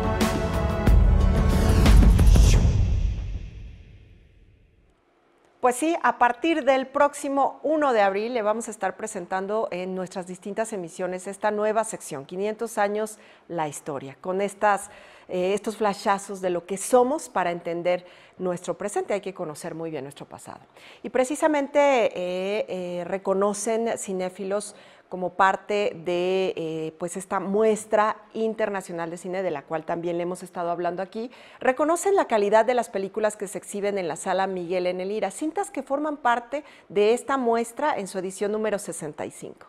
Pues sí, a partir del próximo uno de abril le vamos a estar presentando en nuestras distintas emisiones esta nueva sección, quinientos años, la historia, con estas, eh, estos flashazos de lo que somos para entender nuestro presente. Hay que conocer muy bien nuestro pasado. Y precisamente eh, eh, reconocen cinéfilos como parte de eh, pues esta muestra internacional de cine, de la cual también le hemos estado hablando aquí, reconocen la calidad de las películas que se exhiben en la Sala Miguel en el Lira, cintas que forman parte de esta muestra en su edición número sesenta y cinco.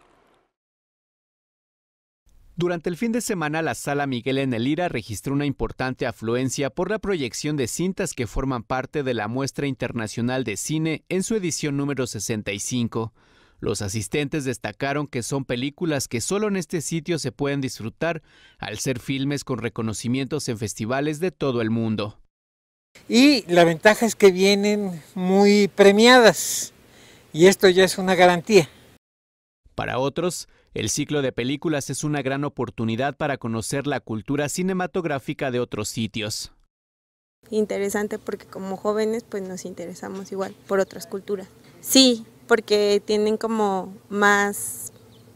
Durante el fin de semana, la Sala Miguel en el Lira registró una importante afluencia por la proyección de cintas que forman parte de la Muestra Internacional de Cine en su edición número sesenta y cinco. Los asistentes destacaron que son películas que solo en este sitio se pueden disfrutar, al ser filmes con reconocimientos en festivales de todo el mundo. Y la ventaja es que vienen muy premiadas, y esto ya es una garantía. Para otros, el ciclo de películas es una gran oportunidad para conocer la cultura cinematográfica de otros sitios. Interesante porque como jóvenes pues nos interesamos igual por otras culturas. Sí, porque tienen como más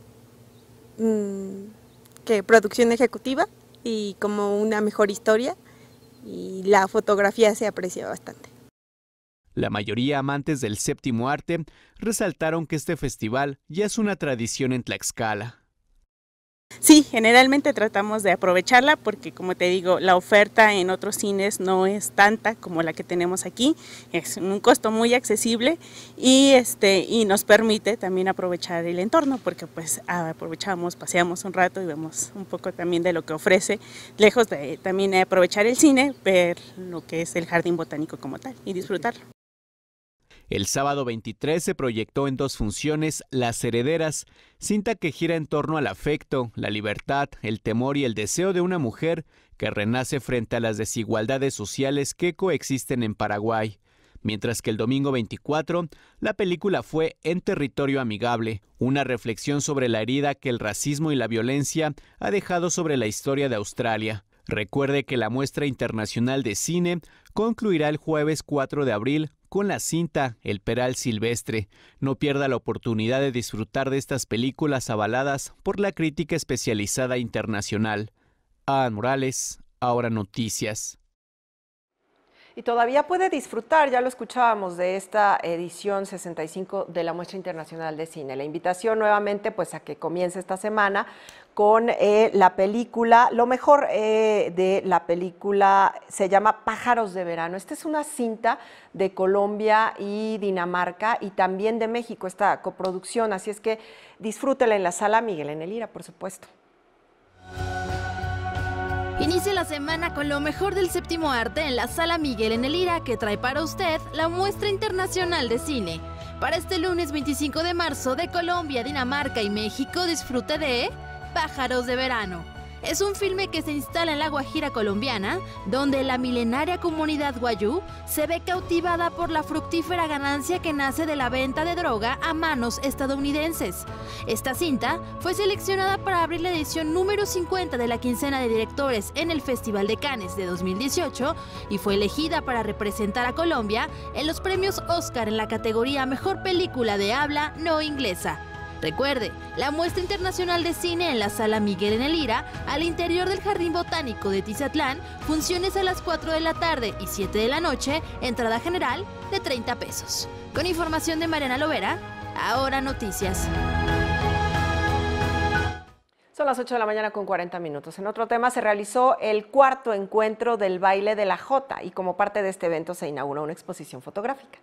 mmm, que producción ejecutiva y como una mejor historia, y la fotografía se aprecia bastante. La mayoría amantes del séptimo arte resaltaron que este festival ya es una tradición en Tlaxcala. Sí, generalmente tratamos de aprovecharla porque, como te digo, la oferta en otros cines no es tanta como la que tenemos aquí, es un costo muy accesible y este y nos permite también aprovechar el entorno, porque pues aprovechamos, paseamos un rato y vemos un poco también de lo que ofrece, lejos de también aprovechar el cine, ver lo que es el jardín botánico como tal y disfrutarlo. El sábado veintitrés se proyectó en dos funciones Las Herederas, cinta que gira en torno al afecto, la libertad, el temor y el deseo de una mujer que renace frente a las desigualdades sociales que coexisten en Paraguay. Mientras que el domingo veinticuatro, la película fue En Territorio Amigable, una reflexión sobre la herida que el racismo y la violencia ha dejado sobre la historia de Australia. Recuerde que la muestra internacional de cine concluirá el jueves cuatro de abril con la cinta El Peral Silvestre. No pierda la oportunidad de disfrutar de estas películas avaladas por la crítica especializada internacional. Adán Morales, Ahora Noticias. Y todavía puede disfrutar, ya lo escuchábamos, de esta edición sesenta y cinco de la Muestra Internacional de Cine. La invitación nuevamente pues a que comience esta semana con eh, la película, lo mejor eh, de la película se llama Pájaros de Verano. Esta es una cinta de Colombia y Dinamarca y también de México, esta coproducción, así es que disfrútela en la Sala Miguel en el Lira, por supuesto. Inicia la semana con lo mejor del séptimo arte en la Sala Miguel en el Lira, que trae para usted la Muestra Internacional de Cine. Para este lunes veinticinco de marzo, de Colombia, Dinamarca y México, disfrute de Pájaros de Verano. Es un filme que se instala en la Guajira colombiana, donde la milenaria comunidad guayú se ve cautivada por la fructífera ganancia que nace de la venta de droga a manos estadounidenses. Esta cinta fue seleccionada para abrir la edición número cincuenta de la quincena de directores en el Festival de Cannes de dos mil dieciocho y fue elegida para representar a Colombia en los premios Oscar en la categoría Mejor Película de Habla No Inglesa. Recuerde, la Muestra Internacional de Cine en la Sala Miguel en el Lira, al interior del Jardín Botánico de Tizatlán, funciones a las cuatro de la tarde y siete de la noche, entrada general de treinta pesos. Con información de Mariana Lovera, Ahora Noticias. Son las ocho de la mañana con cuarenta minutos. En otro tema, se realizó el cuarto encuentro del baile de la Jota y como parte de este evento se inauguró una exposición fotográfica.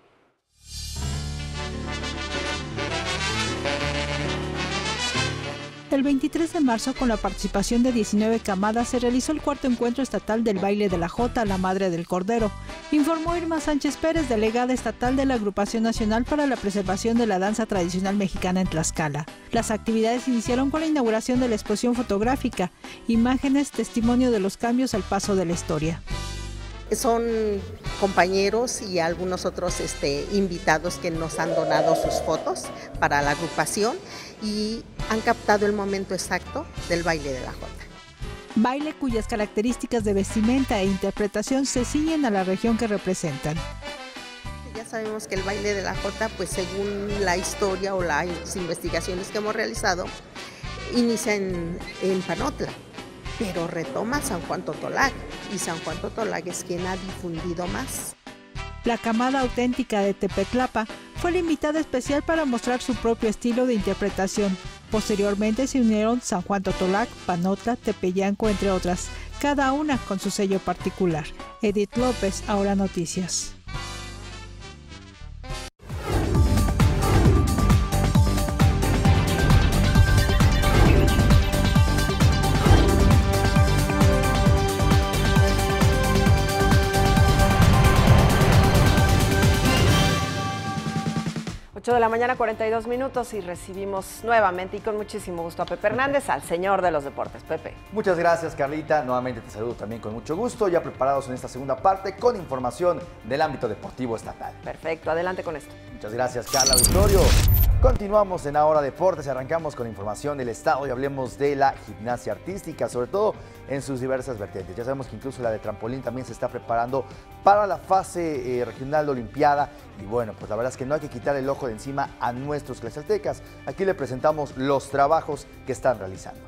El veintitrés de marzo, con la participación de diecinueve camadas, se realizó el cuarto encuentro estatal del baile de la Jota, la Madre del Cordero, informó Irma Sánchez Pérez, delegada estatal de la Agrupación Nacional para la Preservación de la Danza Tradicional Mexicana en Tlaxcala. Las actividades iniciaron con la inauguración de la exposición fotográfica, imágenes, testimonio de los cambios al paso de la historia. Son compañeros y algunos otros este, invitados que nos han donado sus fotos para la agrupación y han captado el momento exacto del baile de la Jota. Baile cuyas características de vestimenta e interpretación se ciñen a la región que representan. Ya sabemos que el baile de la Jota, pues según la historia o las investigaciones que hemos realizado, inicia en, en Panotla, pero retoma San Juan Totolac, y San Juan Totolac es quien ha difundido más. La camada auténtica de Tepetlapa fue la invitada especial para mostrar su propio estilo de interpretación. Posteriormente se unieron San Juan Totolac, Panotla, Tepeyanco, entre otras, cada una con su sello particular. Edith López, Ahora Noticias. ocho de la mañana, cuarenta y dos minutos, y recibimos nuevamente y con muchísimo gusto a Pepe Hernández, al señor de los deportes. Pepe. Muchas gracias, Carlita. Nuevamente te saludo también con mucho gusto, ya preparados en esta segunda parte con información del ámbito deportivo estatal. Perfecto, adelante con esto. Muchas gracias, Carla. Auditorio. Continuamos en Ahora Deportes, arrancamos con información del estado y hablemos de la gimnasia artística, sobre todo en sus diversas vertientes. Ya sabemos que incluso la de trampolín también se está preparando para la fase eh, regional de Olimpiada y bueno, pues la verdad es que no hay que quitar el ojo de encima a nuestros tlaxcaltecas. Aquí le presentamos los trabajos que están realizando.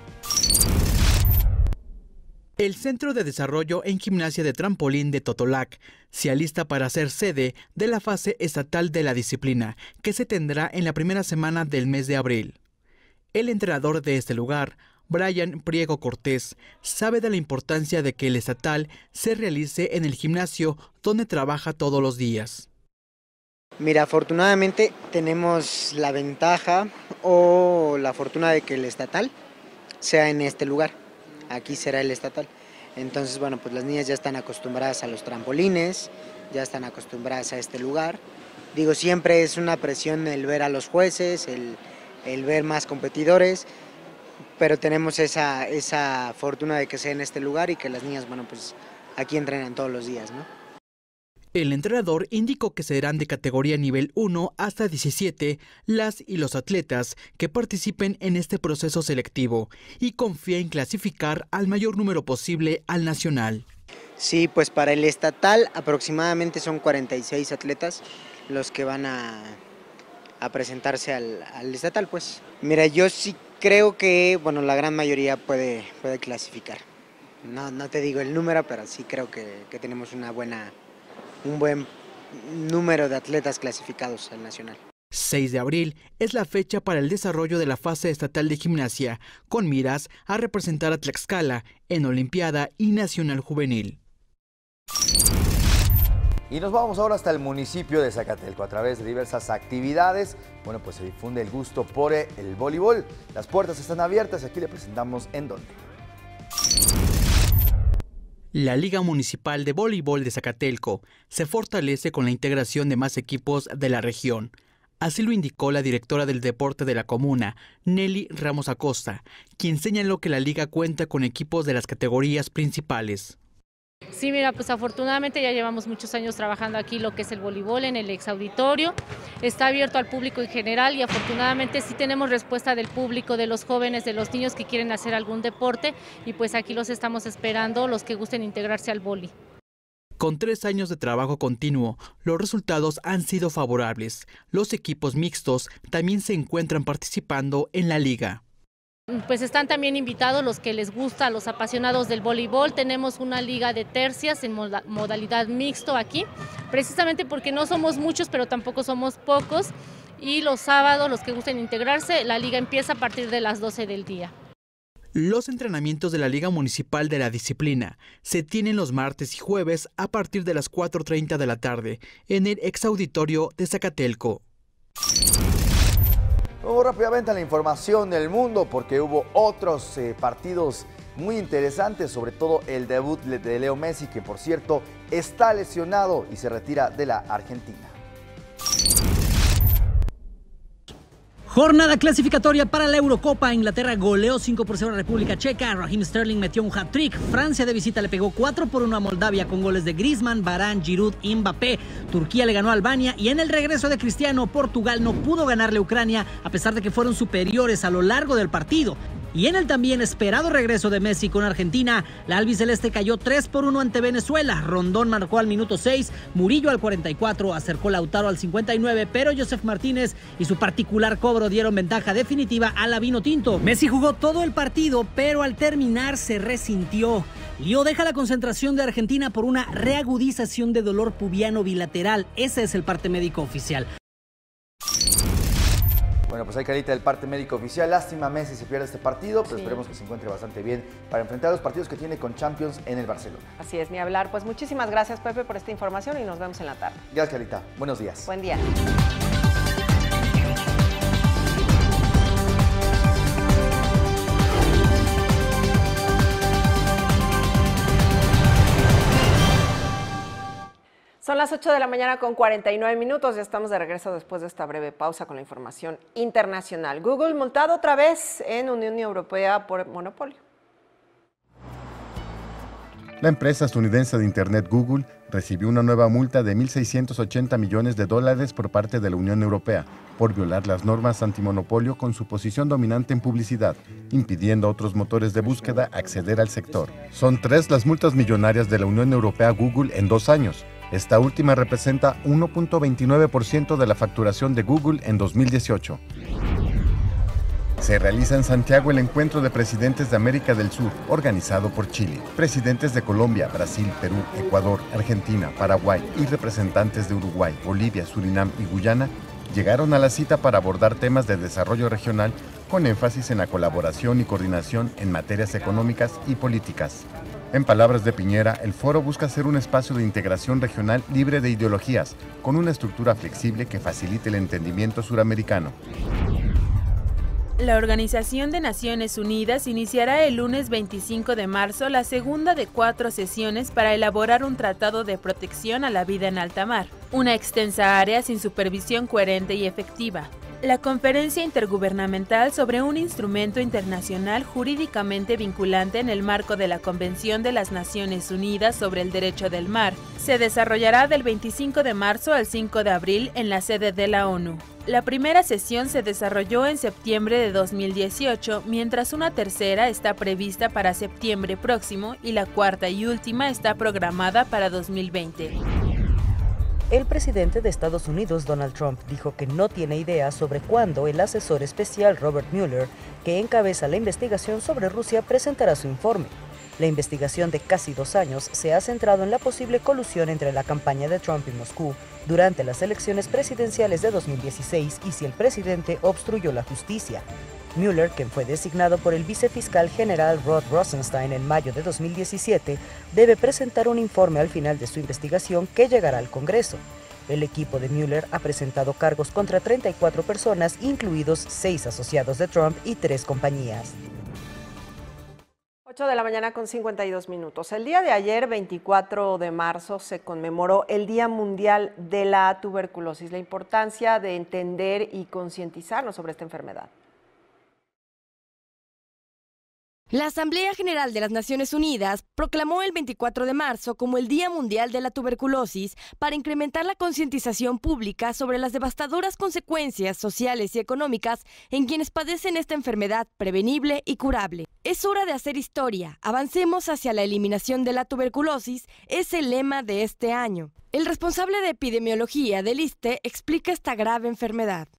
El Centro de Desarrollo en Gimnasia de Trampolín de Totolac se alista para ser sede de la fase estatal de la disciplina, que se tendrá en la primera semana del mes de abril. El entrenador de este lugar, Brian Priego Cortés, sabe de la importancia de que el estatal se realice en el gimnasio donde trabaja todos los días. Mira, afortunadamente tenemos la ventaja o la fortuna de que el estatal sea en este lugar. Aquí será el estatal. Entonces, bueno, pues las niñas ya están acostumbradas a los trampolines, ya están acostumbradas a este lugar. Digo, siempre es una presión el ver a los jueces, el, el ver más competidores, pero tenemos esa, esa fortuna de que sea en este lugar y que las niñas, bueno, pues aquí entrenan todos los días, ¿no? El entrenador indicó que serán de categoría nivel uno hasta diecisiete las y los atletas que participen en este proceso selectivo y confía en clasificar al mayor número posible al nacional. Sí, pues para el estatal aproximadamente son cuarenta y seis atletas los que van a, a presentarse al, al estatal, pues. Mira, yo sí creo que, bueno, la gran mayoría puede, puede clasificar. No, no te digo el número, pero sí creo que, que tenemos una buena... un buen número de atletas clasificados al nacional. seis de abril es la fecha para el desarrollo de la fase estatal de gimnasia, con miras a representar a Tlaxcala en Olimpiada y Nacional Juvenil. Y nos vamos ahora hasta el municipio de Zacatelco. A través de diversas actividades, bueno, pues se difunde el gusto por el voleibol. Las puertas están abiertas y aquí le presentamos en dónde. La Liga Municipal de Voleibol de Zacatelco se fortalece con la integración de más equipos de la región. Así lo indicó la directora del deporte de la comuna, Nelly Ramos Acosta, quien señaló que la liga cuenta con equipos de las categorías principales. Sí, mira, pues afortunadamente ya llevamos muchos años trabajando aquí lo que es el voleibol en el exauditorio. Está abierto al público en general y afortunadamente sí tenemos respuesta del público, de los jóvenes, de los niños que quieren hacer algún deporte y pues aquí los estamos esperando, los que gusten integrarse al vóley. Con tres años de trabajo continuo, los resultados han sido favorables. Los equipos mixtos también se encuentran participando en la liga. Pues están también invitados los que les gusta, los apasionados del voleibol. Tenemos una liga de tercias en modalidad mixto aquí, precisamente porque no somos muchos, pero tampoco somos pocos. Y los sábados, los que gusten integrarse, la liga empieza a partir de las doce del día. Los entrenamientos de la Liga Municipal de la Disciplina se tienen los martes y jueves a partir de las cuatro treinta de la tarde en el exauditorio de Zacatelco. Vamos rápidamente a la información del mundo porque hubo otros eh, partidos muy interesantes, sobre todo el debut de Leo Messi, que por cierto está lesionado y se retira de la Argentina. Jornada clasificatoria para la Eurocopa. Inglaterra goleó cinco por cero a República Checa. Raheem Sterling metió un hat-trick. Francia de visita le pegó cuatro por uno a Moldavia con goles de Griezmann, Varane, Giroud y Mbappé. Turquía le ganó a Albania y en el regreso de Cristiano, Portugal no pudo ganarle a Ucrania a pesar de que fueron superiores a lo largo del partido. Y en el también esperado regreso de Messi con Argentina, la albiceleste cayó tres por uno ante Venezuela. Rondón marcó al minuto seis, Murillo al cuarenta y cuatro, acercó Lautaro al cincuenta y nueve, pero Josef Martínez y su particular cobro dieron ventaja definitiva a la Vinotinto. Messi jugó todo el partido, pero al terminar se resintió. Lío deja la concentración de Argentina por una reagudización de dolor pubiano bilateral. Ese es el parte médico oficial. Bueno, pues hay carita del parte médico oficial. Lástima Messi se pierde este partido, pero sí, esperemos que se encuentre bastante bien para enfrentar los partidos que tiene con Champions en el Barcelona. Así es, ni hablar. Pues muchísimas gracias, Pepe, por esta información y nos vemos en la tarde. Gracias, Carita. Buenos días. Buen día. Son las ocho de la mañana con cuarenta y nueve minutos, ya estamos de regreso después de esta breve pausa con la información internacional. Google multado otra vez en Unión Europea por monopolio. La empresa estadounidense de Internet Google recibió una nueva multa de mil seiscientos ochenta millones de dólares por parte de la Unión Europea por violar las normas antimonopolio con su posición dominante en publicidad, impidiendo a otros motores de búsqueda acceder al sector. Son tres las multas millonarias de la Unión Europea a Google en dos años. Esta última representa uno punto veintinueve por ciento de la facturación de Google en dos mil dieciocho. Se realiza en Santiago el encuentro de presidentes de América del Sur, organizado por Chile. Presidentes de Colombia, Brasil, Perú, Ecuador, Argentina, Paraguay y representantes de Uruguay, Bolivia, Surinam y Guyana llegaron a la cita para abordar temas de desarrollo regional con énfasis en la colaboración y coordinación en materias económicas y políticas. En palabras de Piñera, el foro busca ser un espacio de integración regional libre de ideologías, con una estructura flexible que facilite el entendimiento suramericano. La Organización de Naciones Unidas iniciará el lunes veinticinco de marzo la segunda de cuatro sesiones para elaborar un tratado de protección a la vida en alta mar, una extensa área sin supervisión coherente y efectiva. La Conferencia Intergubernamental sobre un instrumento internacional jurídicamente vinculante en el marco de la Convención de las Naciones Unidas sobre el Derecho del Mar se desarrollará del veinticinco de marzo al cinco de abril en la sede de la ONU. La primera sesión se desarrolló en septiembre de dos mil dieciocho, mientras una tercera está prevista para septiembre próximo y la cuarta y última está programada para dos mil veinte. El presidente de Estados Unidos, Donald Trump, dijo que no tiene idea sobre cuándo el asesor especial Robert Mueller, que encabeza la investigación sobre Rusia, presentará su informe. La investigación de casi dos años se ha centrado en la posible colusión entre la campaña de Trump y Moscú durante las elecciones presidenciales de dos mil dieciséis y si el presidente obstruyó la justicia. Mueller, quien fue designado por el vicefiscal general Rod Rosenstein en mayo de dos mil diecisiete, debe presentar un informe al final de su investigación que llegará al Congreso. El equipo de Mueller ha presentado cargos contra treinta y cuatro personas, incluidos seis asociados de Trump y tres compañías. ocho de la mañana con cincuenta y dos minutos. El día de ayer, veinticuatro de marzo, se conmemoró el Día Mundial de la Tuberculosis, la importancia de entender y concientizarnos sobre esta enfermedad. La Asamblea General de las Naciones Unidas proclamó el veinticuatro de marzo como el Día Mundial de la Tuberculosis para incrementar la concientización pública sobre las devastadoras consecuencias sociales y económicas en quienes padecen esta enfermedad prevenible y curable. Es hora de hacer historia, avancemos hacia la eliminación de la tuberculosis, es el lema de este año. El responsable de epidemiología del ISSSTE explica esta grave enfermedad.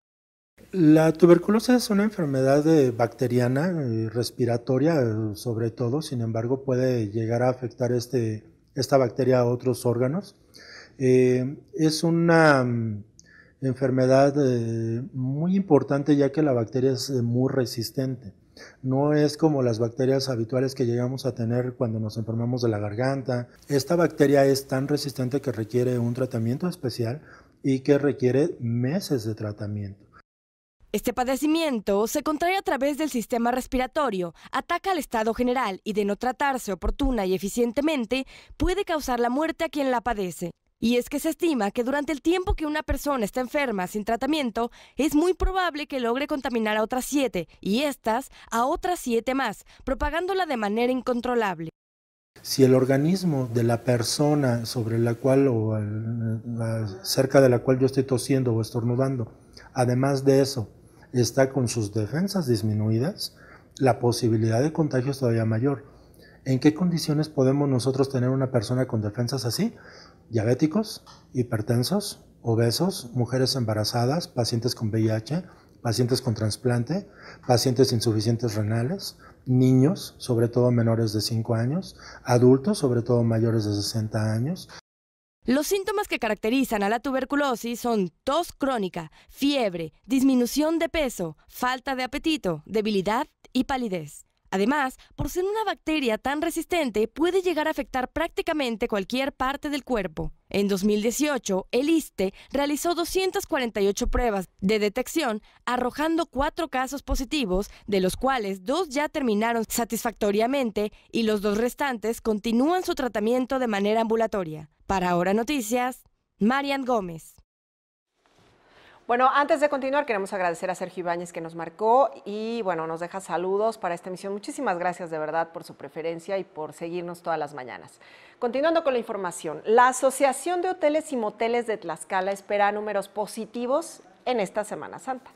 La tuberculosis es una enfermedad bacteriana, respiratoria sobre todo, sin embargo puede llegar a afectar este, esta bacteria a otros órganos. Eh, es una um, enfermedad eh, muy importante ya que la bacteria es eh, muy resistente. No es como las bacterias habituales que llegamos a tener cuando nos enfermamos de la garganta. Esta bacteria es tan resistente que requiere un tratamiento especial y que requiere meses de tratamiento. Este padecimiento se contrae a través del sistema respiratorio, ataca al estado general y de no tratarse oportuna y eficientemente puede causar la muerte a quien la padece. Y es que se estima que durante el tiempo que una persona está enferma sin tratamiento, es muy probable que logre contaminar a otras siete y estas a otras siete más, propagándola de manera incontrolable. Si el organismo de la persona sobre la cual o el, la, cerca de la cual yo estoy tosiendo o estornudando, además de eso, está con sus defensas disminuidas, la posibilidad de contagio es todavía mayor. ¿En qué condiciones podemos nosotros tener una persona con defensas así? Diabéticos, hipertensos, obesos, mujeres embarazadas, pacientes con V I H, pacientes con trasplante, pacientes insuficientes renales, niños, sobre todo menores de cinco años, adultos, sobre todo mayores de sesenta años. Los síntomas que caracterizan a la tuberculosis son tos crónica, fiebre, disminución de peso, falta de apetito, debilidad y palidez. Además, por ser una bacteria tan resistente, puede llegar a afectar prácticamente cualquier parte del cuerpo. En dos mil dieciocho, el ISSSTE realizó doscientas cuarenta y ocho pruebas de detección, arrojando cuatro casos positivos, de los cuales dos ya terminaron satisfactoriamente y los dos restantes continúan su tratamiento de manera ambulatoria. Para Ahora Noticias, Marian Gómez. Bueno, antes de continuar, queremos agradecer a Sergio Ibáñez que nos marcó y, bueno, nos deja saludos para esta emisión. Muchísimas gracias de verdad por su preferencia y por seguirnos todas las mañanas. Continuando con la información, la Asociación de Hoteles y Moteles de Tlaxcala espera números positivos en esta Semana Santa.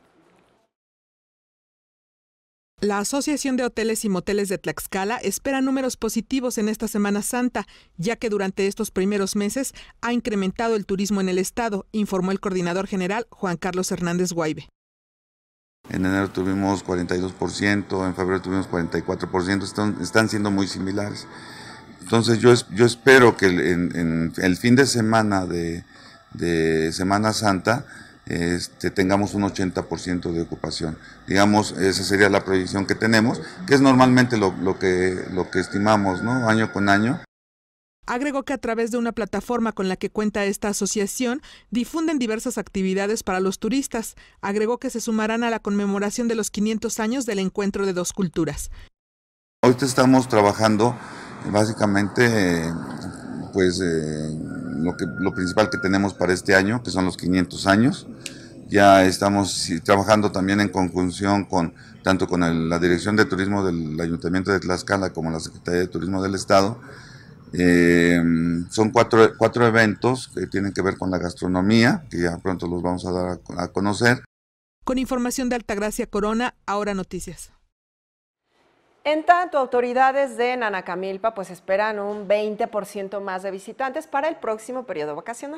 La Asociación de Hoteles y Moteles de Tlaxcala espera números positivos en esta Semana Santa, ya que durante estos primeros meses ha incrementado el turismo en el estado, informó el coordinador general Juan Carlos Hernández Guaybe. En enero tuvimos cuarenta y dos por ciento, en febrero tuvimos cuarenta y cuatro por ciento, están, están siendo muy similares. Entonces yo, yo espero que en, en el fin de semana de, de Semana Santa Este, tengamos un ochenta por ciento de ocupación. Digamos, esa sería la proyección que tenemos, que es normalmente lo, lo, que, lo que estimamos, ¿no? Año con año. Agregó que a través de una plataforma con la que cuenta esta asociación, difunden diversas actividades para los turistas. Agregó que se sumarán a la conmemoración de los quinientos años del encuentro de dos culturas. Ahorita estamos trabajando básicamente, pues, eh, Lo, que, lo principal que tenemos para este año, que son los quinientos años. Ya estamos sí, trabajando también en conjunción con tanto con el, la Dirección de Turismo del Ayuntamiento de Tlaxcala como la Secretaría de Turismo del Estado. Eh, son cuatro, cuatro eventos que tienen que ver con la gastronomía, que ya pronto los vamos a dar a, a conocer. Con información de Altagracia Corona, Ahora Noticias. En tanto, autoridades de Nanacamilpa pues esperan un veinte por ciento más de visitantes para el próximo periodo vacacional.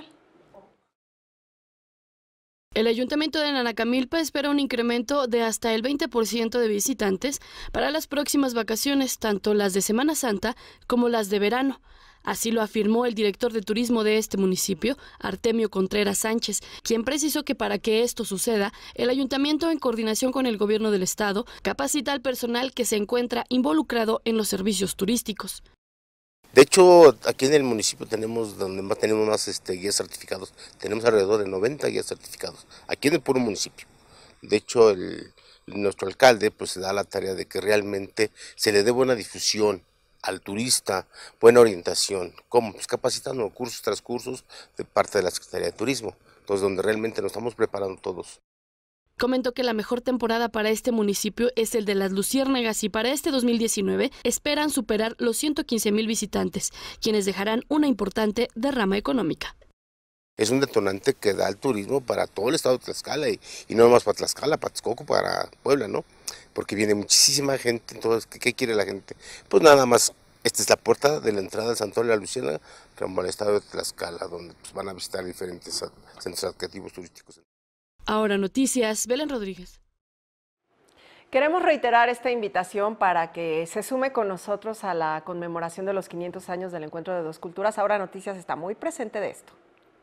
El Ayuntamiento de Nanacamilpa espera un incremento de hasta el veinte por ciento de visitantes para las próximas vacaciones, tanto las de Semana Santa como las de verano. Así lo afirmó el director de turismo de este municipio, Artemio Contreras Sánchez, quien precisó que para que esto suceda, el ayuntamiento, en coordinación con el gobierno del estado, capacita al personal que se encuentra involucrado en los servicios turísticos. De hecho, aquí en el municipio tenemos donde más tenemos más este, guías certificados, tenemos alrededor de noventa guías certificados, aquí en el puro municipio. De hecho, el, nuestro alcalde pues se da la tarea de que realmente se le dé buena difusión al turista, buena orientación, ¿cómo? Pues capacitando cursos tras cursos de parte de la Secretaría de Turismo, entonces donde realmente nos estamos preparando todos. Comentó que la mejor temporada para este municipio es el de las luciérnagas y para este dos mil diecinueve esperan superar los ciento quince mil visitantes, quienes dejarán una importante derrama económica. Es un detonante que da el turismo para todo el estado de Tlaxcala y, y no nomás para Tlaxcala, para Texcoco, para Puebla, ¿no? Porque viene muchísima gente, entonces, ¿qué, qué quiere la gente? Pues nada más, esta es la puerta de la entrada del Santuario de la Luciérnaga, rumbo al estado de Tlaxcala, donde pues, van a visitar diferentes centros atractivos turísticos. Ahora Noticias, Belén Rodríguez. Queremos reiterar esta invitación para que se sume con nosotros a la conmemoración de los quinientos años del Encuentro de Dos Culturas. Ahora Noticias está muy presente de esto.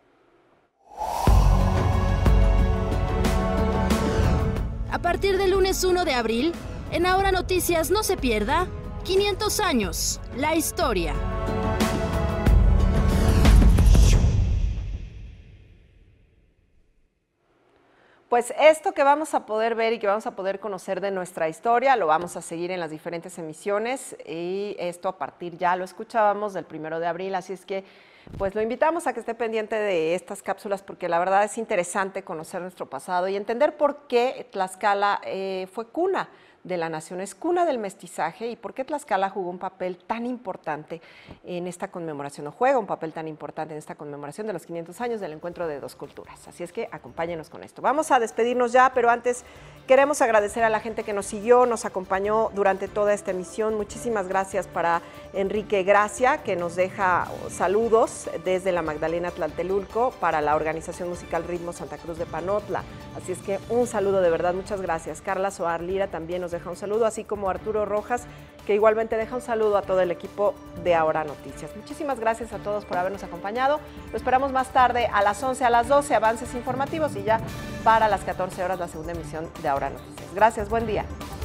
A partir del lunes uno de abril, en Ahora Noticias no se pierda quinientos años, la historia. Pues esto que vamos a poder ver y que vamos a poder conocer de nuestra historia, lo vamos a seguir en las diferentes emisiones y esto a partir, ya lo escuchábamos, del primero de abril, así es que pues lo invitamos a que esté pendiente de estas cápsulas porque la verdad es interesante conocer nuestro pasado y entender por qué Tlaxcala eh, fue cuna de la nación, es cuna del mestizaje y por qué Tlaxcala jugó un papel tan importante en esta conmemoración, o juega un papel tan importante en esta conmemoración de los quinientos años del Encuentro de Dos Culturas. Así es que acompáñenos con esto. Vamos a despedirnos ya, pero antes queremos agradecer a la gente que nos siguió, nos acompañó durante toda esta emisión. Muchísimas gracias para Enrique Gracia, que nos deja saludos desde la Magdalena Tlatelulco para la organización musical Ritmo Santa Cruz de Panotla. Así es que un saludo de verdad, muchas gracias. Carla Soar Lira también nos deja un saludo, así como Arturo Rojas, que igualmente deja un saludo a todo el equipo de Ahora Noticias. Muchísimas gracias a todos por habernos acompañado. Lo esperamos más tarde a las once, a las doce, avances informativos y ya para las catorce horas la segunda emisión de Ahora Noticias. Gracias, buen día.